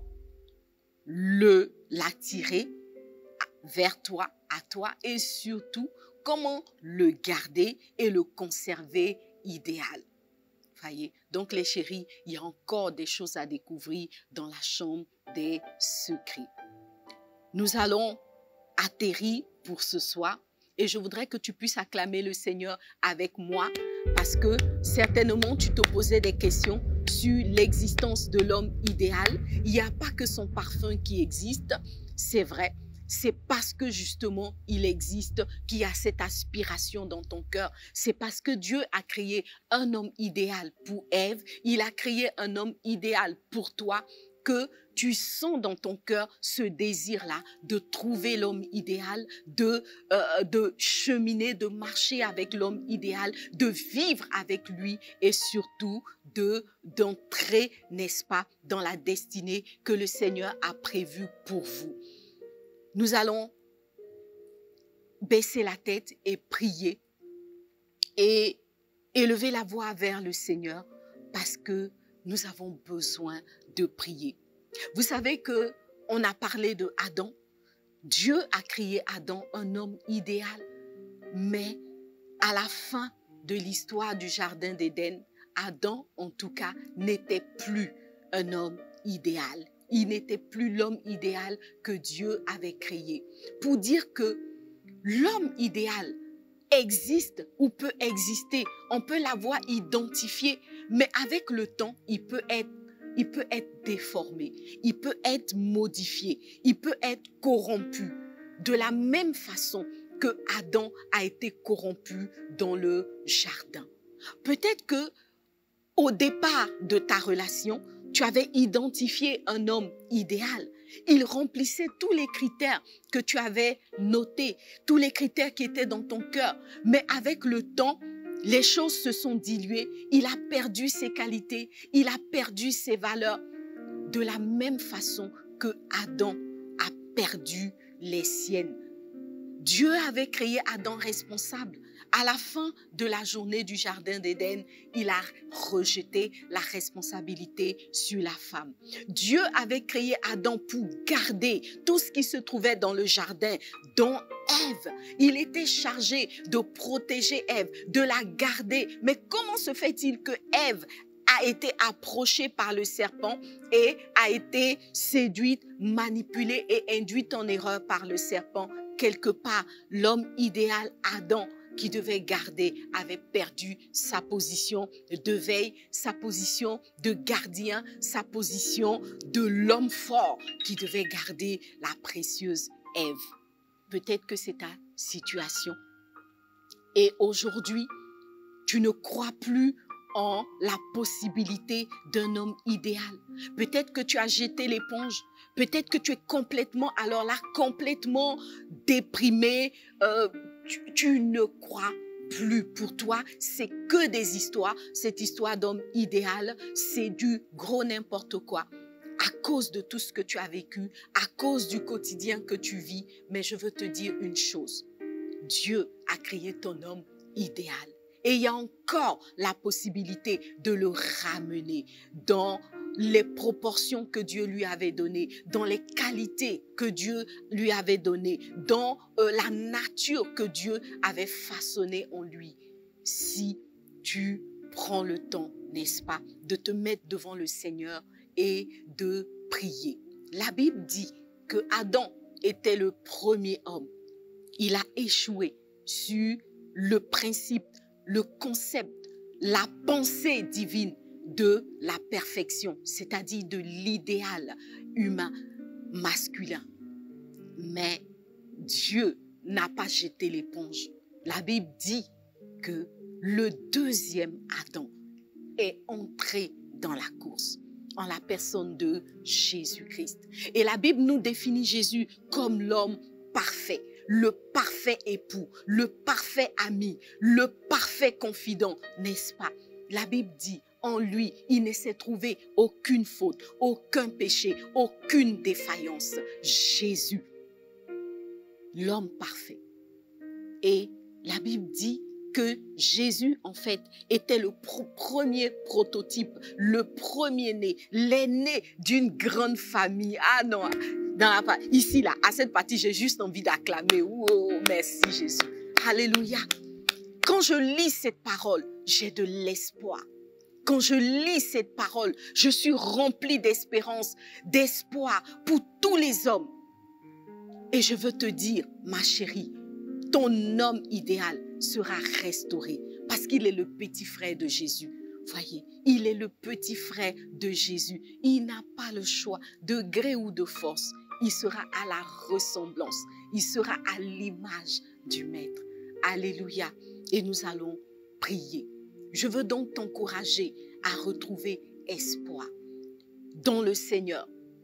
l'attirer vers toi, à toi, et surtout, comment le garder et le conserver idéal. Voyez? Donc les chéris, il y a encore des choses à découvrir dans la chambre des secrets. Nous allons atterrir pour ce soir et je voudrais que tu puisses acclamer le Seigneur avec moi parce que certainement tu te posais des questions sur l'existence de l'homme idéal. Il n'y a pas que son parfum qui existe, c'est vrai. C'est parce que justement il existe qu'il y a cette aspiration dans ton cœur. C'est parce que Dieu a créé un homme idéal pour Ève. Il a créé un homme idéal pour toi que tu sens dans ton cœur ce désir-là de trouver l'homme idéal, de cheminer, de marcher avec l'homme idéal, de vivre avec lui et surtout d'entrer, n'est-ce pas, dans la destinée que le Seigneur a prévue pour vous. Nous allons baisser la tête et prier et élever la voix vers le Seigneur parce que nous avons besoin de prier. Vous savez qu'on a parlé de Adam. Dieu a créé Adam, un homme idéal. Mais à la fin de l'histoire du Jardin d'Éden, Adam, en tout cas, n'était plus un homme idéal. Il n'était plus l'homme idéal que Dieu avait créé. Pour dire que l'homme idéal existe ou peut exister, on peut l'avoir identifié, mais avec le temps, il peut être déformé, il peut être modifié, il peut être corrompu. De la même façon que Adam a été corrompu dans le jardin. Peut-être que au départ de ta relation, tu avais identifié un homme idéal. Il remplissait tous les critères que tu avais notés, tous les critères qui étaient dans ton cœur. Mais avec le temps, les choses se sont diluées. Il a perdu ses qualités, il a perdu ses valeurs. De la même façon que Adam a perdu les siennes. Dieu avait créé Adam responsable. À la fin de la journée du Jardin d'Éden, il a rejeté la responsabilité sur la femme. Dieu avait créé Adam pour garder tout ce qui se trouvait dans le jardin, dont Ève. Il était chargé de protéger Ève, de la garder. Mais comment se fait-il que Ève a été approchée par le serpent et a été séduite, manipulée et induite en erreur par le serpent? Quelque part, l'homme idéal, Adam, qui devait garder, avait perdu sa position de veille, sa position de gardien, sa position de l'homme fort qui devait garder la précieuse Ève. Peut-être que c'est ta situation. Et aujourd'hui, tu ne crois plus en la possibilité d'un homme idéal. Peut-être que tu as jeté l'éponge. Peut-être que tu es complètement, alors là, complètement déprimé. Tu ne crois plus. Pour toi, c'est que des histoires. Cette histoire d'homme idéal, c'est du gros n'importe quoi. À cause de tout ce que tu as vécu, à cause du quotidien que tu vis. Mais je veux te dire une chose. Dieu a créé ton homme idéal. Et il y a encore la possibilité de le ramener dans les proportions que Dieu lui avait données, dans les qualités que Dieu lui avait données, dans la nature que Dieu avait façonnée en lui. Si tu prends le temps, n'est-ce pas, de te mettre devant le Seigneur et de prier. La Bible dit que Adam était le premier homme. Il a échoué sur le principe, le concept, la pensée divine de la perfection, c'est-à-dire de l'idéal humain masculin. Mais Dieu n'a pas jeté l'éponge. La Bible dit que le deuxième Adam est entré dans la course en la personne de Jésus-Christ. Et la Bible nous définit Jésus comme l'homme parfait, le parfait époux, le parfait ami, le parfait confident, n'est-ce pas? La Bible dit, en lui, il ne s'est trouvé aucune faute, aucun péché, aucune défaillance. Jésus, l'homme parfait. Et la Bible dit que Jésus, en fait, était le premier prototype, le premier-né, l'aîné d'une grande famille. Ah non, ici, là, à cette partie, j'ai juste envie d'acclamer. Oh, merci Jésus. Alléluia. Quand je lis cette parole, j'ai de l'espoir. Quand je lis cette parole, je suis remplie d'espérance, d'espoir pour tous les hommes. Et je veux te dire, ma chérie, ton homme idéal sera restauré parce qu'il est le petit frère de Jésus. Voyez, il est le petit frère de Jésus. Il n'a pas le choix, de gré ou de force. Il sera à la ressemblance. Il sera à l'image du Maître. Alléluia. Et nous allons prier. Je veux donc t'encourager à retrouver espoir dans le Seigneur.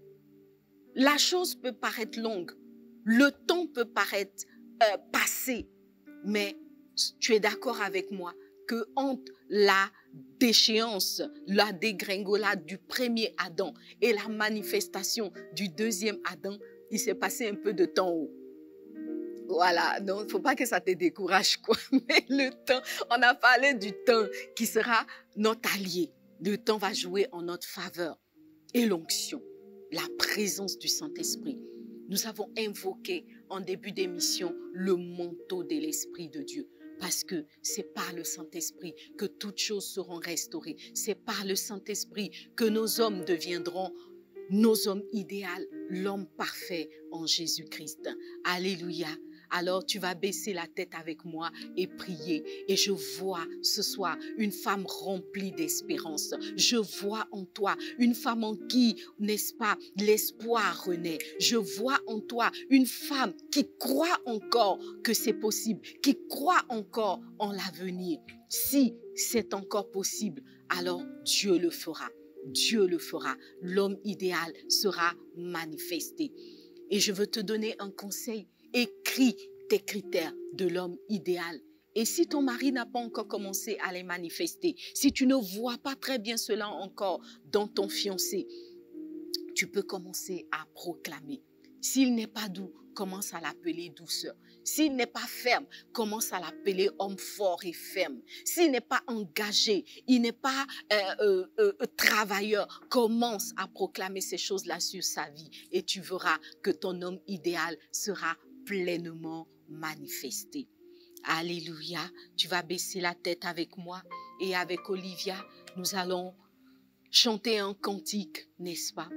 La chose peut paraître longue. Le temps peut paraître passé. Mais tu es d'accord avec moi que entre la déchéance, la dégringolade du premier Adam et la manifestation du deuxième Adam, il s'est passé un peu de temps. Voilà, donc il ne faut pas que ça te décourage, quoi. Mais le temps, on a parlé du temps qui sera notre allié. Le temps va jouer en notre faveur. Et l'onction, la présence du Saint-Esprit. Nous avons invoqué en début d'émission le manteau de l'Esprit de Dieu. Parce que c'est par le Saint-Esprit que toutes choses seront restaurées. C'est par le Saint-Esprit que nos hommes deviendront nos hommes idéaux, l'homme parfait en Jésus-Christ. Alléluia. Alors tu vas baisser la tête avec moi et prier. Et je vois ce soir une femme remplie d'espérance. Je vois en toi une femme en qui, n'est-ce pas, l'espoir renaît. Je vois en toi une femme qui croit encore que c'est possible, qui croit encore en l'avenir. Si c'est encore possible, alors Dieu le fera. Dieu le fera. L'homme idéal sera manifesté. Et je veux te donner un conseil. Écris tes critères de l'homme idéal. Et si ton mari n'a pas encore commencé à les manifester, si tu ne vois pas très bien cela encore dans ton fiancé, tu peux commencer à proclamer. S'il n'est pas doux, commence à l'appeler douceur. S'il n'est pas ferme, commence à l'appeler homme fort et ferme. S'il n'est pas engagé, il n'est pas travailleur, commence à proclamer ces choses-là sur sa vie et tu verras que ton homme idéal sera pleinement manifesté. Alléluia. Tu vas baisser la tête avec moi et avec Olivia, nous allons chanter un cantique, n'est-ce pas?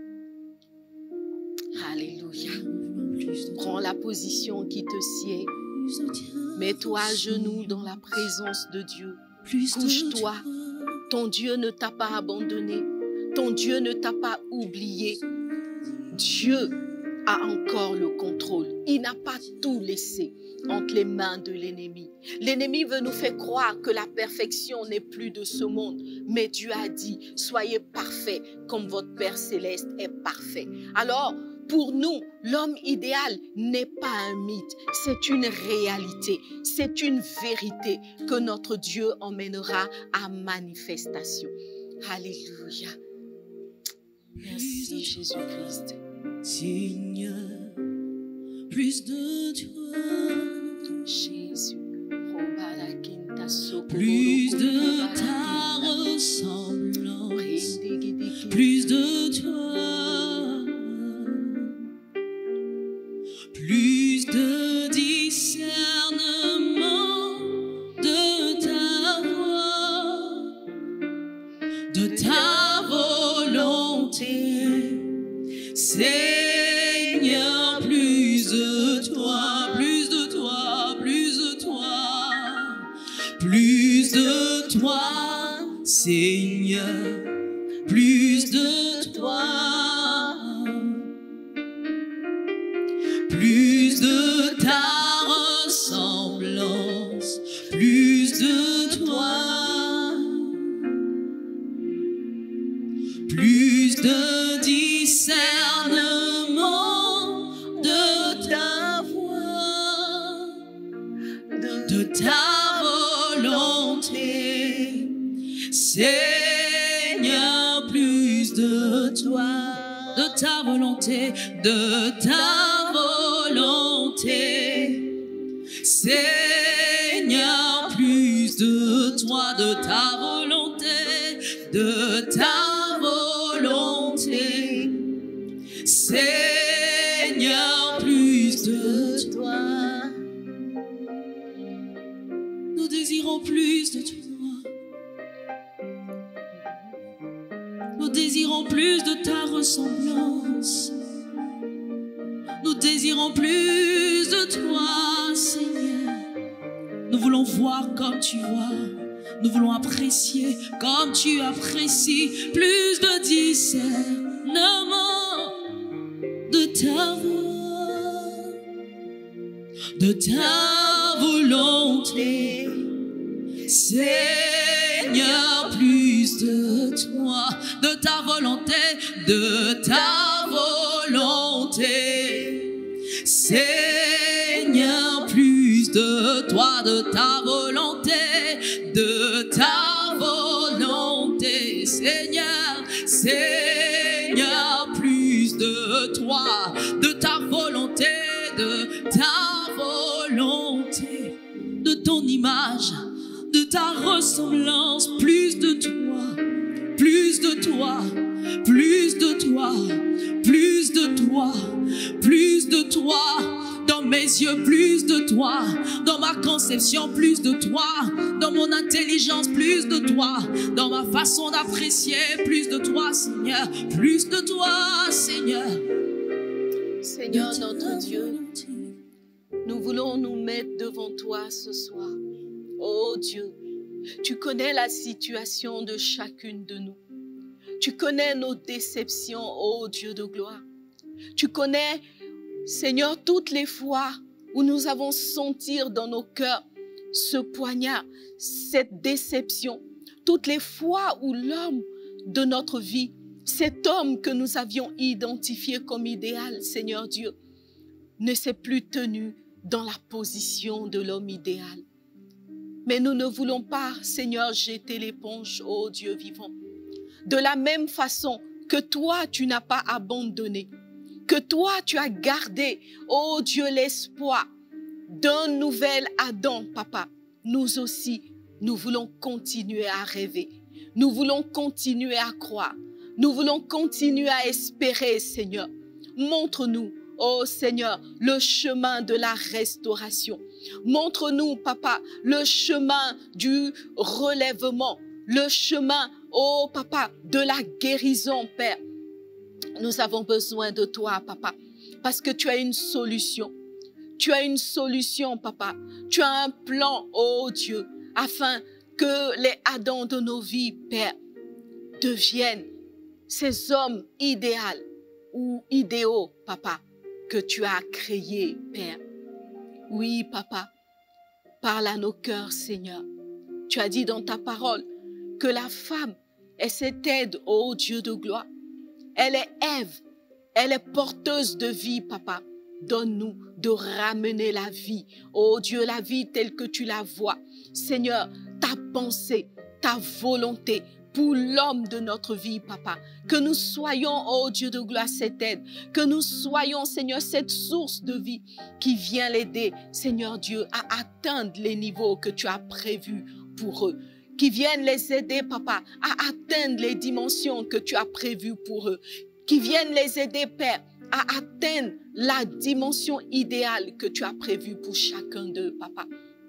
Alléluia. Prends la position qui te sied. Mets-toi à genoux dans la présence de Dieu. Couche-toi. Ton Dieu ne t'a pas abandonné. Ton Dieu ne t'a pas oublié. Dieu a encore le contrôle. Il n'a pas tout laissé entre les mains de l'ennemi. L'ennemi veut nous faire croire que la perfection n'est plus de ce monde. Mais Dieu a dit, soyez parfaits comme votre Père Céleste est parfait. Alors, pour nous, l'homme idéal n'est pas un mythe, c'est une réalité, c'est une vérité que notre Dieu emmènera à manifestation. Alléluia. Merci Jésus-Christ. Seigneur, plus de toi, Jésus, plus de ta ressemblance, plus de toi, plus de discernement de ta voix, de ta volonté, Seigneur, plus de toi, plus de toi, plus de toi. Seigneur, plus de toi, plus de ta ressemblance, plus de toi, plus de discernement de ta voix, de ta volonté, Seigneur, plus de toi, de ta volonté, de ta volonté, Seigneur, plus de toi, de ta volonté, de ta volonté, Seigneur, plus de toi. Nous désirons plus de toi. Nous désirons plus de ta ressemblance. Nous désirons plus de toi, Seigneur. Nous voulons voir comme tu vois. Nous voulons apprécier comme tu apprécies. Plus de discernement de ta voix, de ta volonté, Seigneur, plus de toi, de ta volonté, de ta volonté, Seigneur, plus de toi, de ta volonté, de ta volonté, Seigneur, Seigneur, plus de toi, de ta volonté, de ta volonté, de ton image, de ta ressemblance, plus de toi, plus de toi, plus de toi, plus de toi, plus de toi, dans mes yeux, plus de toi, dans ma conception, plus de toi, dans mon intelligence, plus de toi, dans ma façon d'apprécier, plus de toi, Seigneur, plus de toi, Seigneur. Seigneur notre Dieu, nous voulons nous mettre devant toi ce soir. Oh Dieu, tu connais la situation de chacune de nous. Tu connais nos déceptions, oh Dieu de gloire. Tu connais, Seigneur, toutes les fois où nous avons senti dans nos cœurs ce poignard, cette déception. Toutes les fois où l'homme de notre vie, cet homme que nous avions identifié comme idéal, Seigneur Dieu, ne s'est plus tenu dans la position de l'homme idéal. Mais nous ne voulons pas, Seigneur, jeter l'éponge, ô Dieu vivant. De la même façon que toi, tu n'as pas abandonné, que toi, tu as gardé, ô Dieu, l'espoir d'un nouvel Adam, Papa. Nous aussi, nous voulons continuer à rêver. Nous voulons continuer à croire. Nous voulons continuer à espérer, Seigneur. Montre-nous, oh Seigneur, le chemin de la restauration. Montre-nous, Papa, le chemin du relèvement, le chemin, oh Papa, de la guérison, Père. Nous avons besoin de toi, Papa, parce que tu as une solution. Tu as une solution, Papa. Tu as un plan, oh Dieu, afin que les Adams de nos vies, Père, deviennent ces hommes idéaux ou idéaux, Papa, que tu as créés, Père. Oui, Papa, parle à nos cœurs, Seigneur. Tu as dit dans ta parole que la femme est cette aide, ô Dieu de gloire. Elle est Ève, elle est porteuse de vie, Papa. Donne-nous de ramener la vie, ô Dieu, la vie telle que tu la vois. Seigneur, ta pensée, ta volonté pour l'homme de notre vie, Papa. Que nous soyons, ô Dieu de gloire, cette aide. Que nous soyons, Seigneur, cette source de vie qui vient l'aider, Seigneur Dieu, à atteindre les niveaux que tu as prévus pour eux. Qui viennent les aider, Papa, à atteindre les dimensions que tu as prévues pour eux. Qui viennent les aider, Père, à atteindre la dimension idéale que tu as prévue pour chacun d'eux, Papa.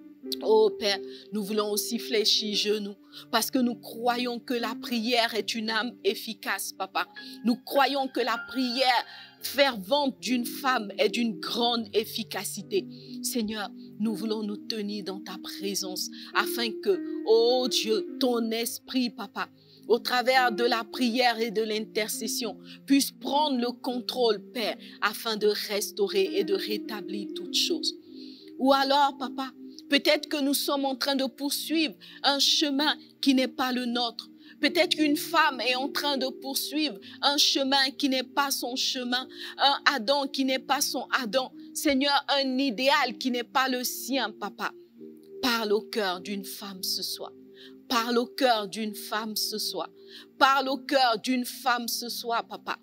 Oh Père, nous voulons aussi fléchir genoux parce que nous croyons que la prière est une âme efficace, Papa. Nous croyons que la prière fervente d'une femme est d'une grande efficacité. Seigneur, nous voulons nous tenir dans ta présence afin que, oh Dieu, ton esprit, Papa, au travers de la prière et de l'intercession, puisse prendre le contrôle, Père, afin de restaurer et de rétablir toutes choses. Ou alors, Papa, peut-être que nous sommes en train de poursuivre un chemin qui n'est pas le nôtre. Peut-être qu'une femme est en train de poursuivre un chemin qui n'est pas son chemin, un Adam qui n'est pas son Adam. Seigneur, un idéal qui n'est pas le sien, Papa. Parle au cœur d'une femme ce soir. Parle au cœur d'une femme ce soir. Parle au cœur d'une femme ce soir, Papa.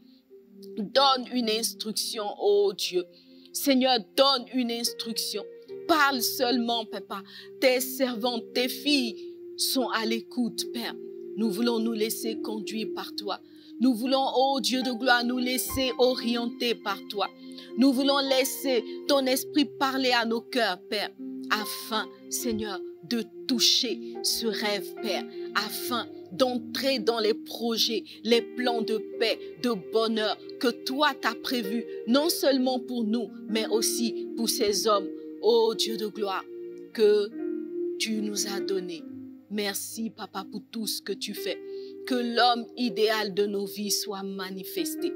Donne une instruction, oh Dieu. Seigneur, donne une instruction. Parle seulement, Papa. Tes servantes, tes filles sont à l'écoute, Père. Nous voulons nous laisser conduire par toi. Nous voulons, oh Dieu de gloire, nous laisser orienter par toi. Nous voulons laisser ton esprit parler à nos cœurs, Père, afin, Seigneur, de toucher ce rêve, Père, afin d'entrer dans les projets, les plans de paix, de bonheur que toi t'as prévus, non seulement pour nous, mais aussi pour ces hommes, oh Dieu de gloire, que tu nous as donnés. Merci, Papa, pour tout ce que tu fais. Que l'homme idéal de nos vies soit manifesté.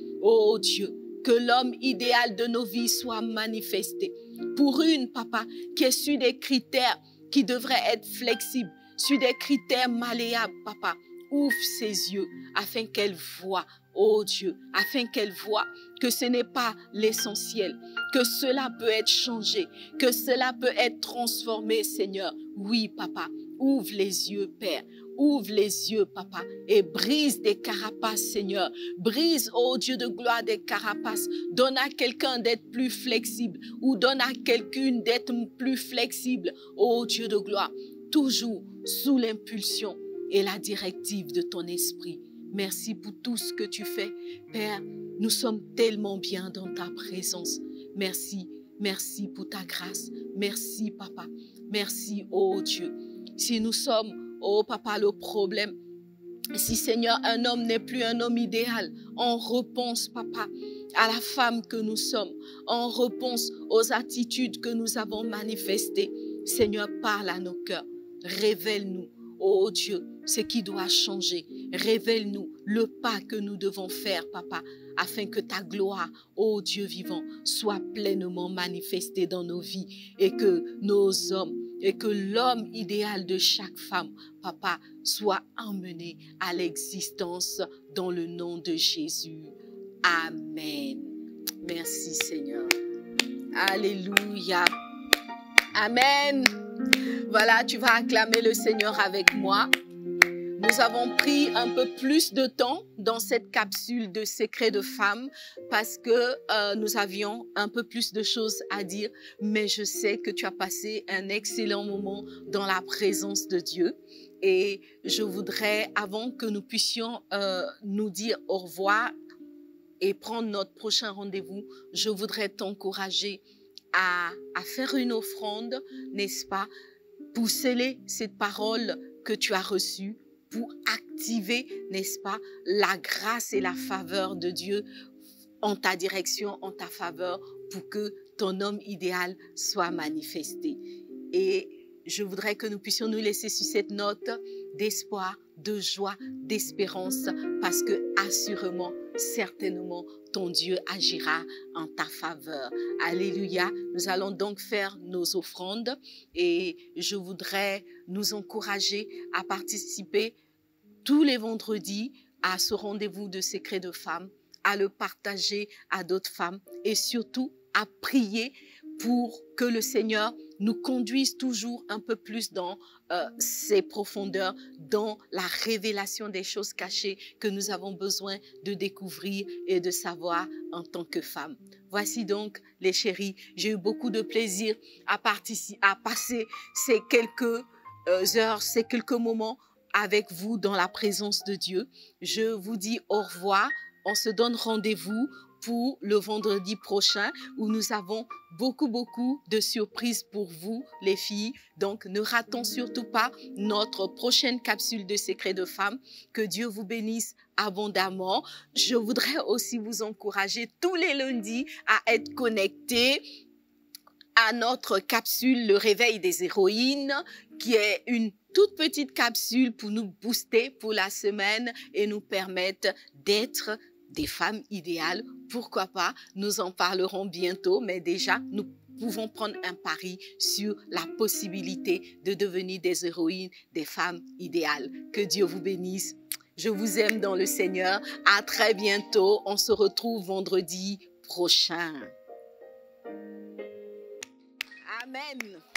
Oh Dieu, que l'homme idéal de nos vies soit manifesté. Pour une, Papa, qui est sur des critères qui devraient être flexibles, sur des critères malléables, Papa, ouvre ses yeux afin qu'elle voie, oh Dieu, afin qu'elle voie que ce n'est pas l'essentiel, que cela peut être changé, que cela peut être transformé, Seigneur. Oui, Papa, ouvre les yeux, Père. Ouvre les yeux, Papa, et brise des carapaces, Seigneur. Brise, oh Dieu de gloire, des carapaces. Donne à quelqu'un d'être plus flexible ou donne à quelqu'une d'être plus flexible, oh Dieu de gloire. Toujours sous l'impulsion et la directive de ton esprit. Merci pour tout ce que tu fais, Père. Nous sommes tellement bien dans ta présence. Merci, merci pour ta grâce. Merci, Papa. Merci, oh Dieu. Si nous sommes, oh Papa, le problème, si Seigneur, un homme n'est plus un homme idéal, on repense, Papa, à la femme que nous sommes. On repense aux attitudes que nous avons manifestées. Seigneur, parle à nos cœurs. Révèle-nous, oh Dieu, ce qui doit changer. Révèle-nous le pas que nous devons faire, Papa, afin que ta gloire, ô Dieu vivant, soit pleinement manifestée dans nos vies et que nos hommes et que l'homme idéal de chaque femme, Papa, soit emmené à l'existence dans le nom de Jésus. Amen. Merci Seigneur. Alléluia. Amen. Voilà, tu vas acclamer le Seigneur avec moi. Nous avons pris un peu plus de temps dans cette capsule de secrets de femmes parce que nous avions un peu plus de choses à dire, mais je sais que tu as passé un excellent moment dans la présence de Dieu. Et je voudrais, avant que nous puissions nous dire au revoir et prendre notre prochain rendez-vous, je voudrais t'encourager à faire une offrande, n'est-ce pas, pour sceller cette parole que tu as reçue, pour activer, n'est-ce pas, la grâce et la faveur de Dieu en ta direction, en ta faveur, pour que ton homme idéal soit manifesté. Et je voudrais que nous puissions nous laisser sur cette note d'espoir, de joie, d'espérance, parce que assurément, certainement, ton Dieu agira en ta faveur. Alléluia. Nous allons donc faire nos offrandes et je voudrais nous encourager à participer tous les vendredis à ce rendez-vous de secrets de femmes, à le partager à d'autres femmes et surtout à prier pour que le Seigneur nous conduise toujours un peu plus dans ses profondeurs, dans la révélation des choses cachées que nous avons besoin de découvrir et de savoir en tant que femmes. Voici donc, les chéris, j'ai eu beaucoup de plaisir à passer ces quelques heures, ces quelques moments avec vous dans la présence de Dieu. Je vous dis au revoir. On se donne rendez-vous pour le vendredi prochain où nous avons beaucoup de surprises pour vous, les filles. Donc, ne ratons surtout pas notre prochaine capsule de Secrets de Femmes. Que Dieu vous bénisse abondamment. Je voudrais aussi vous encourager tous les lundis à être connectés à notre capsule Le Réveil des Héroïnes, qui est une toute petite capsule pour nous booster pour la semaine et nous permettre d'être des femmes idéales. Pourquoi pas? Nous en parlerons bientôt, mais déjà, nous pouvons prendre un pari sur la possibilité de devenir des héroïnes, des femmes idéales. Que Dieu vous bénisse. Je vous aime dans le Seigneur. À très bientôt. On se retrouve vendredi prochain. Amen.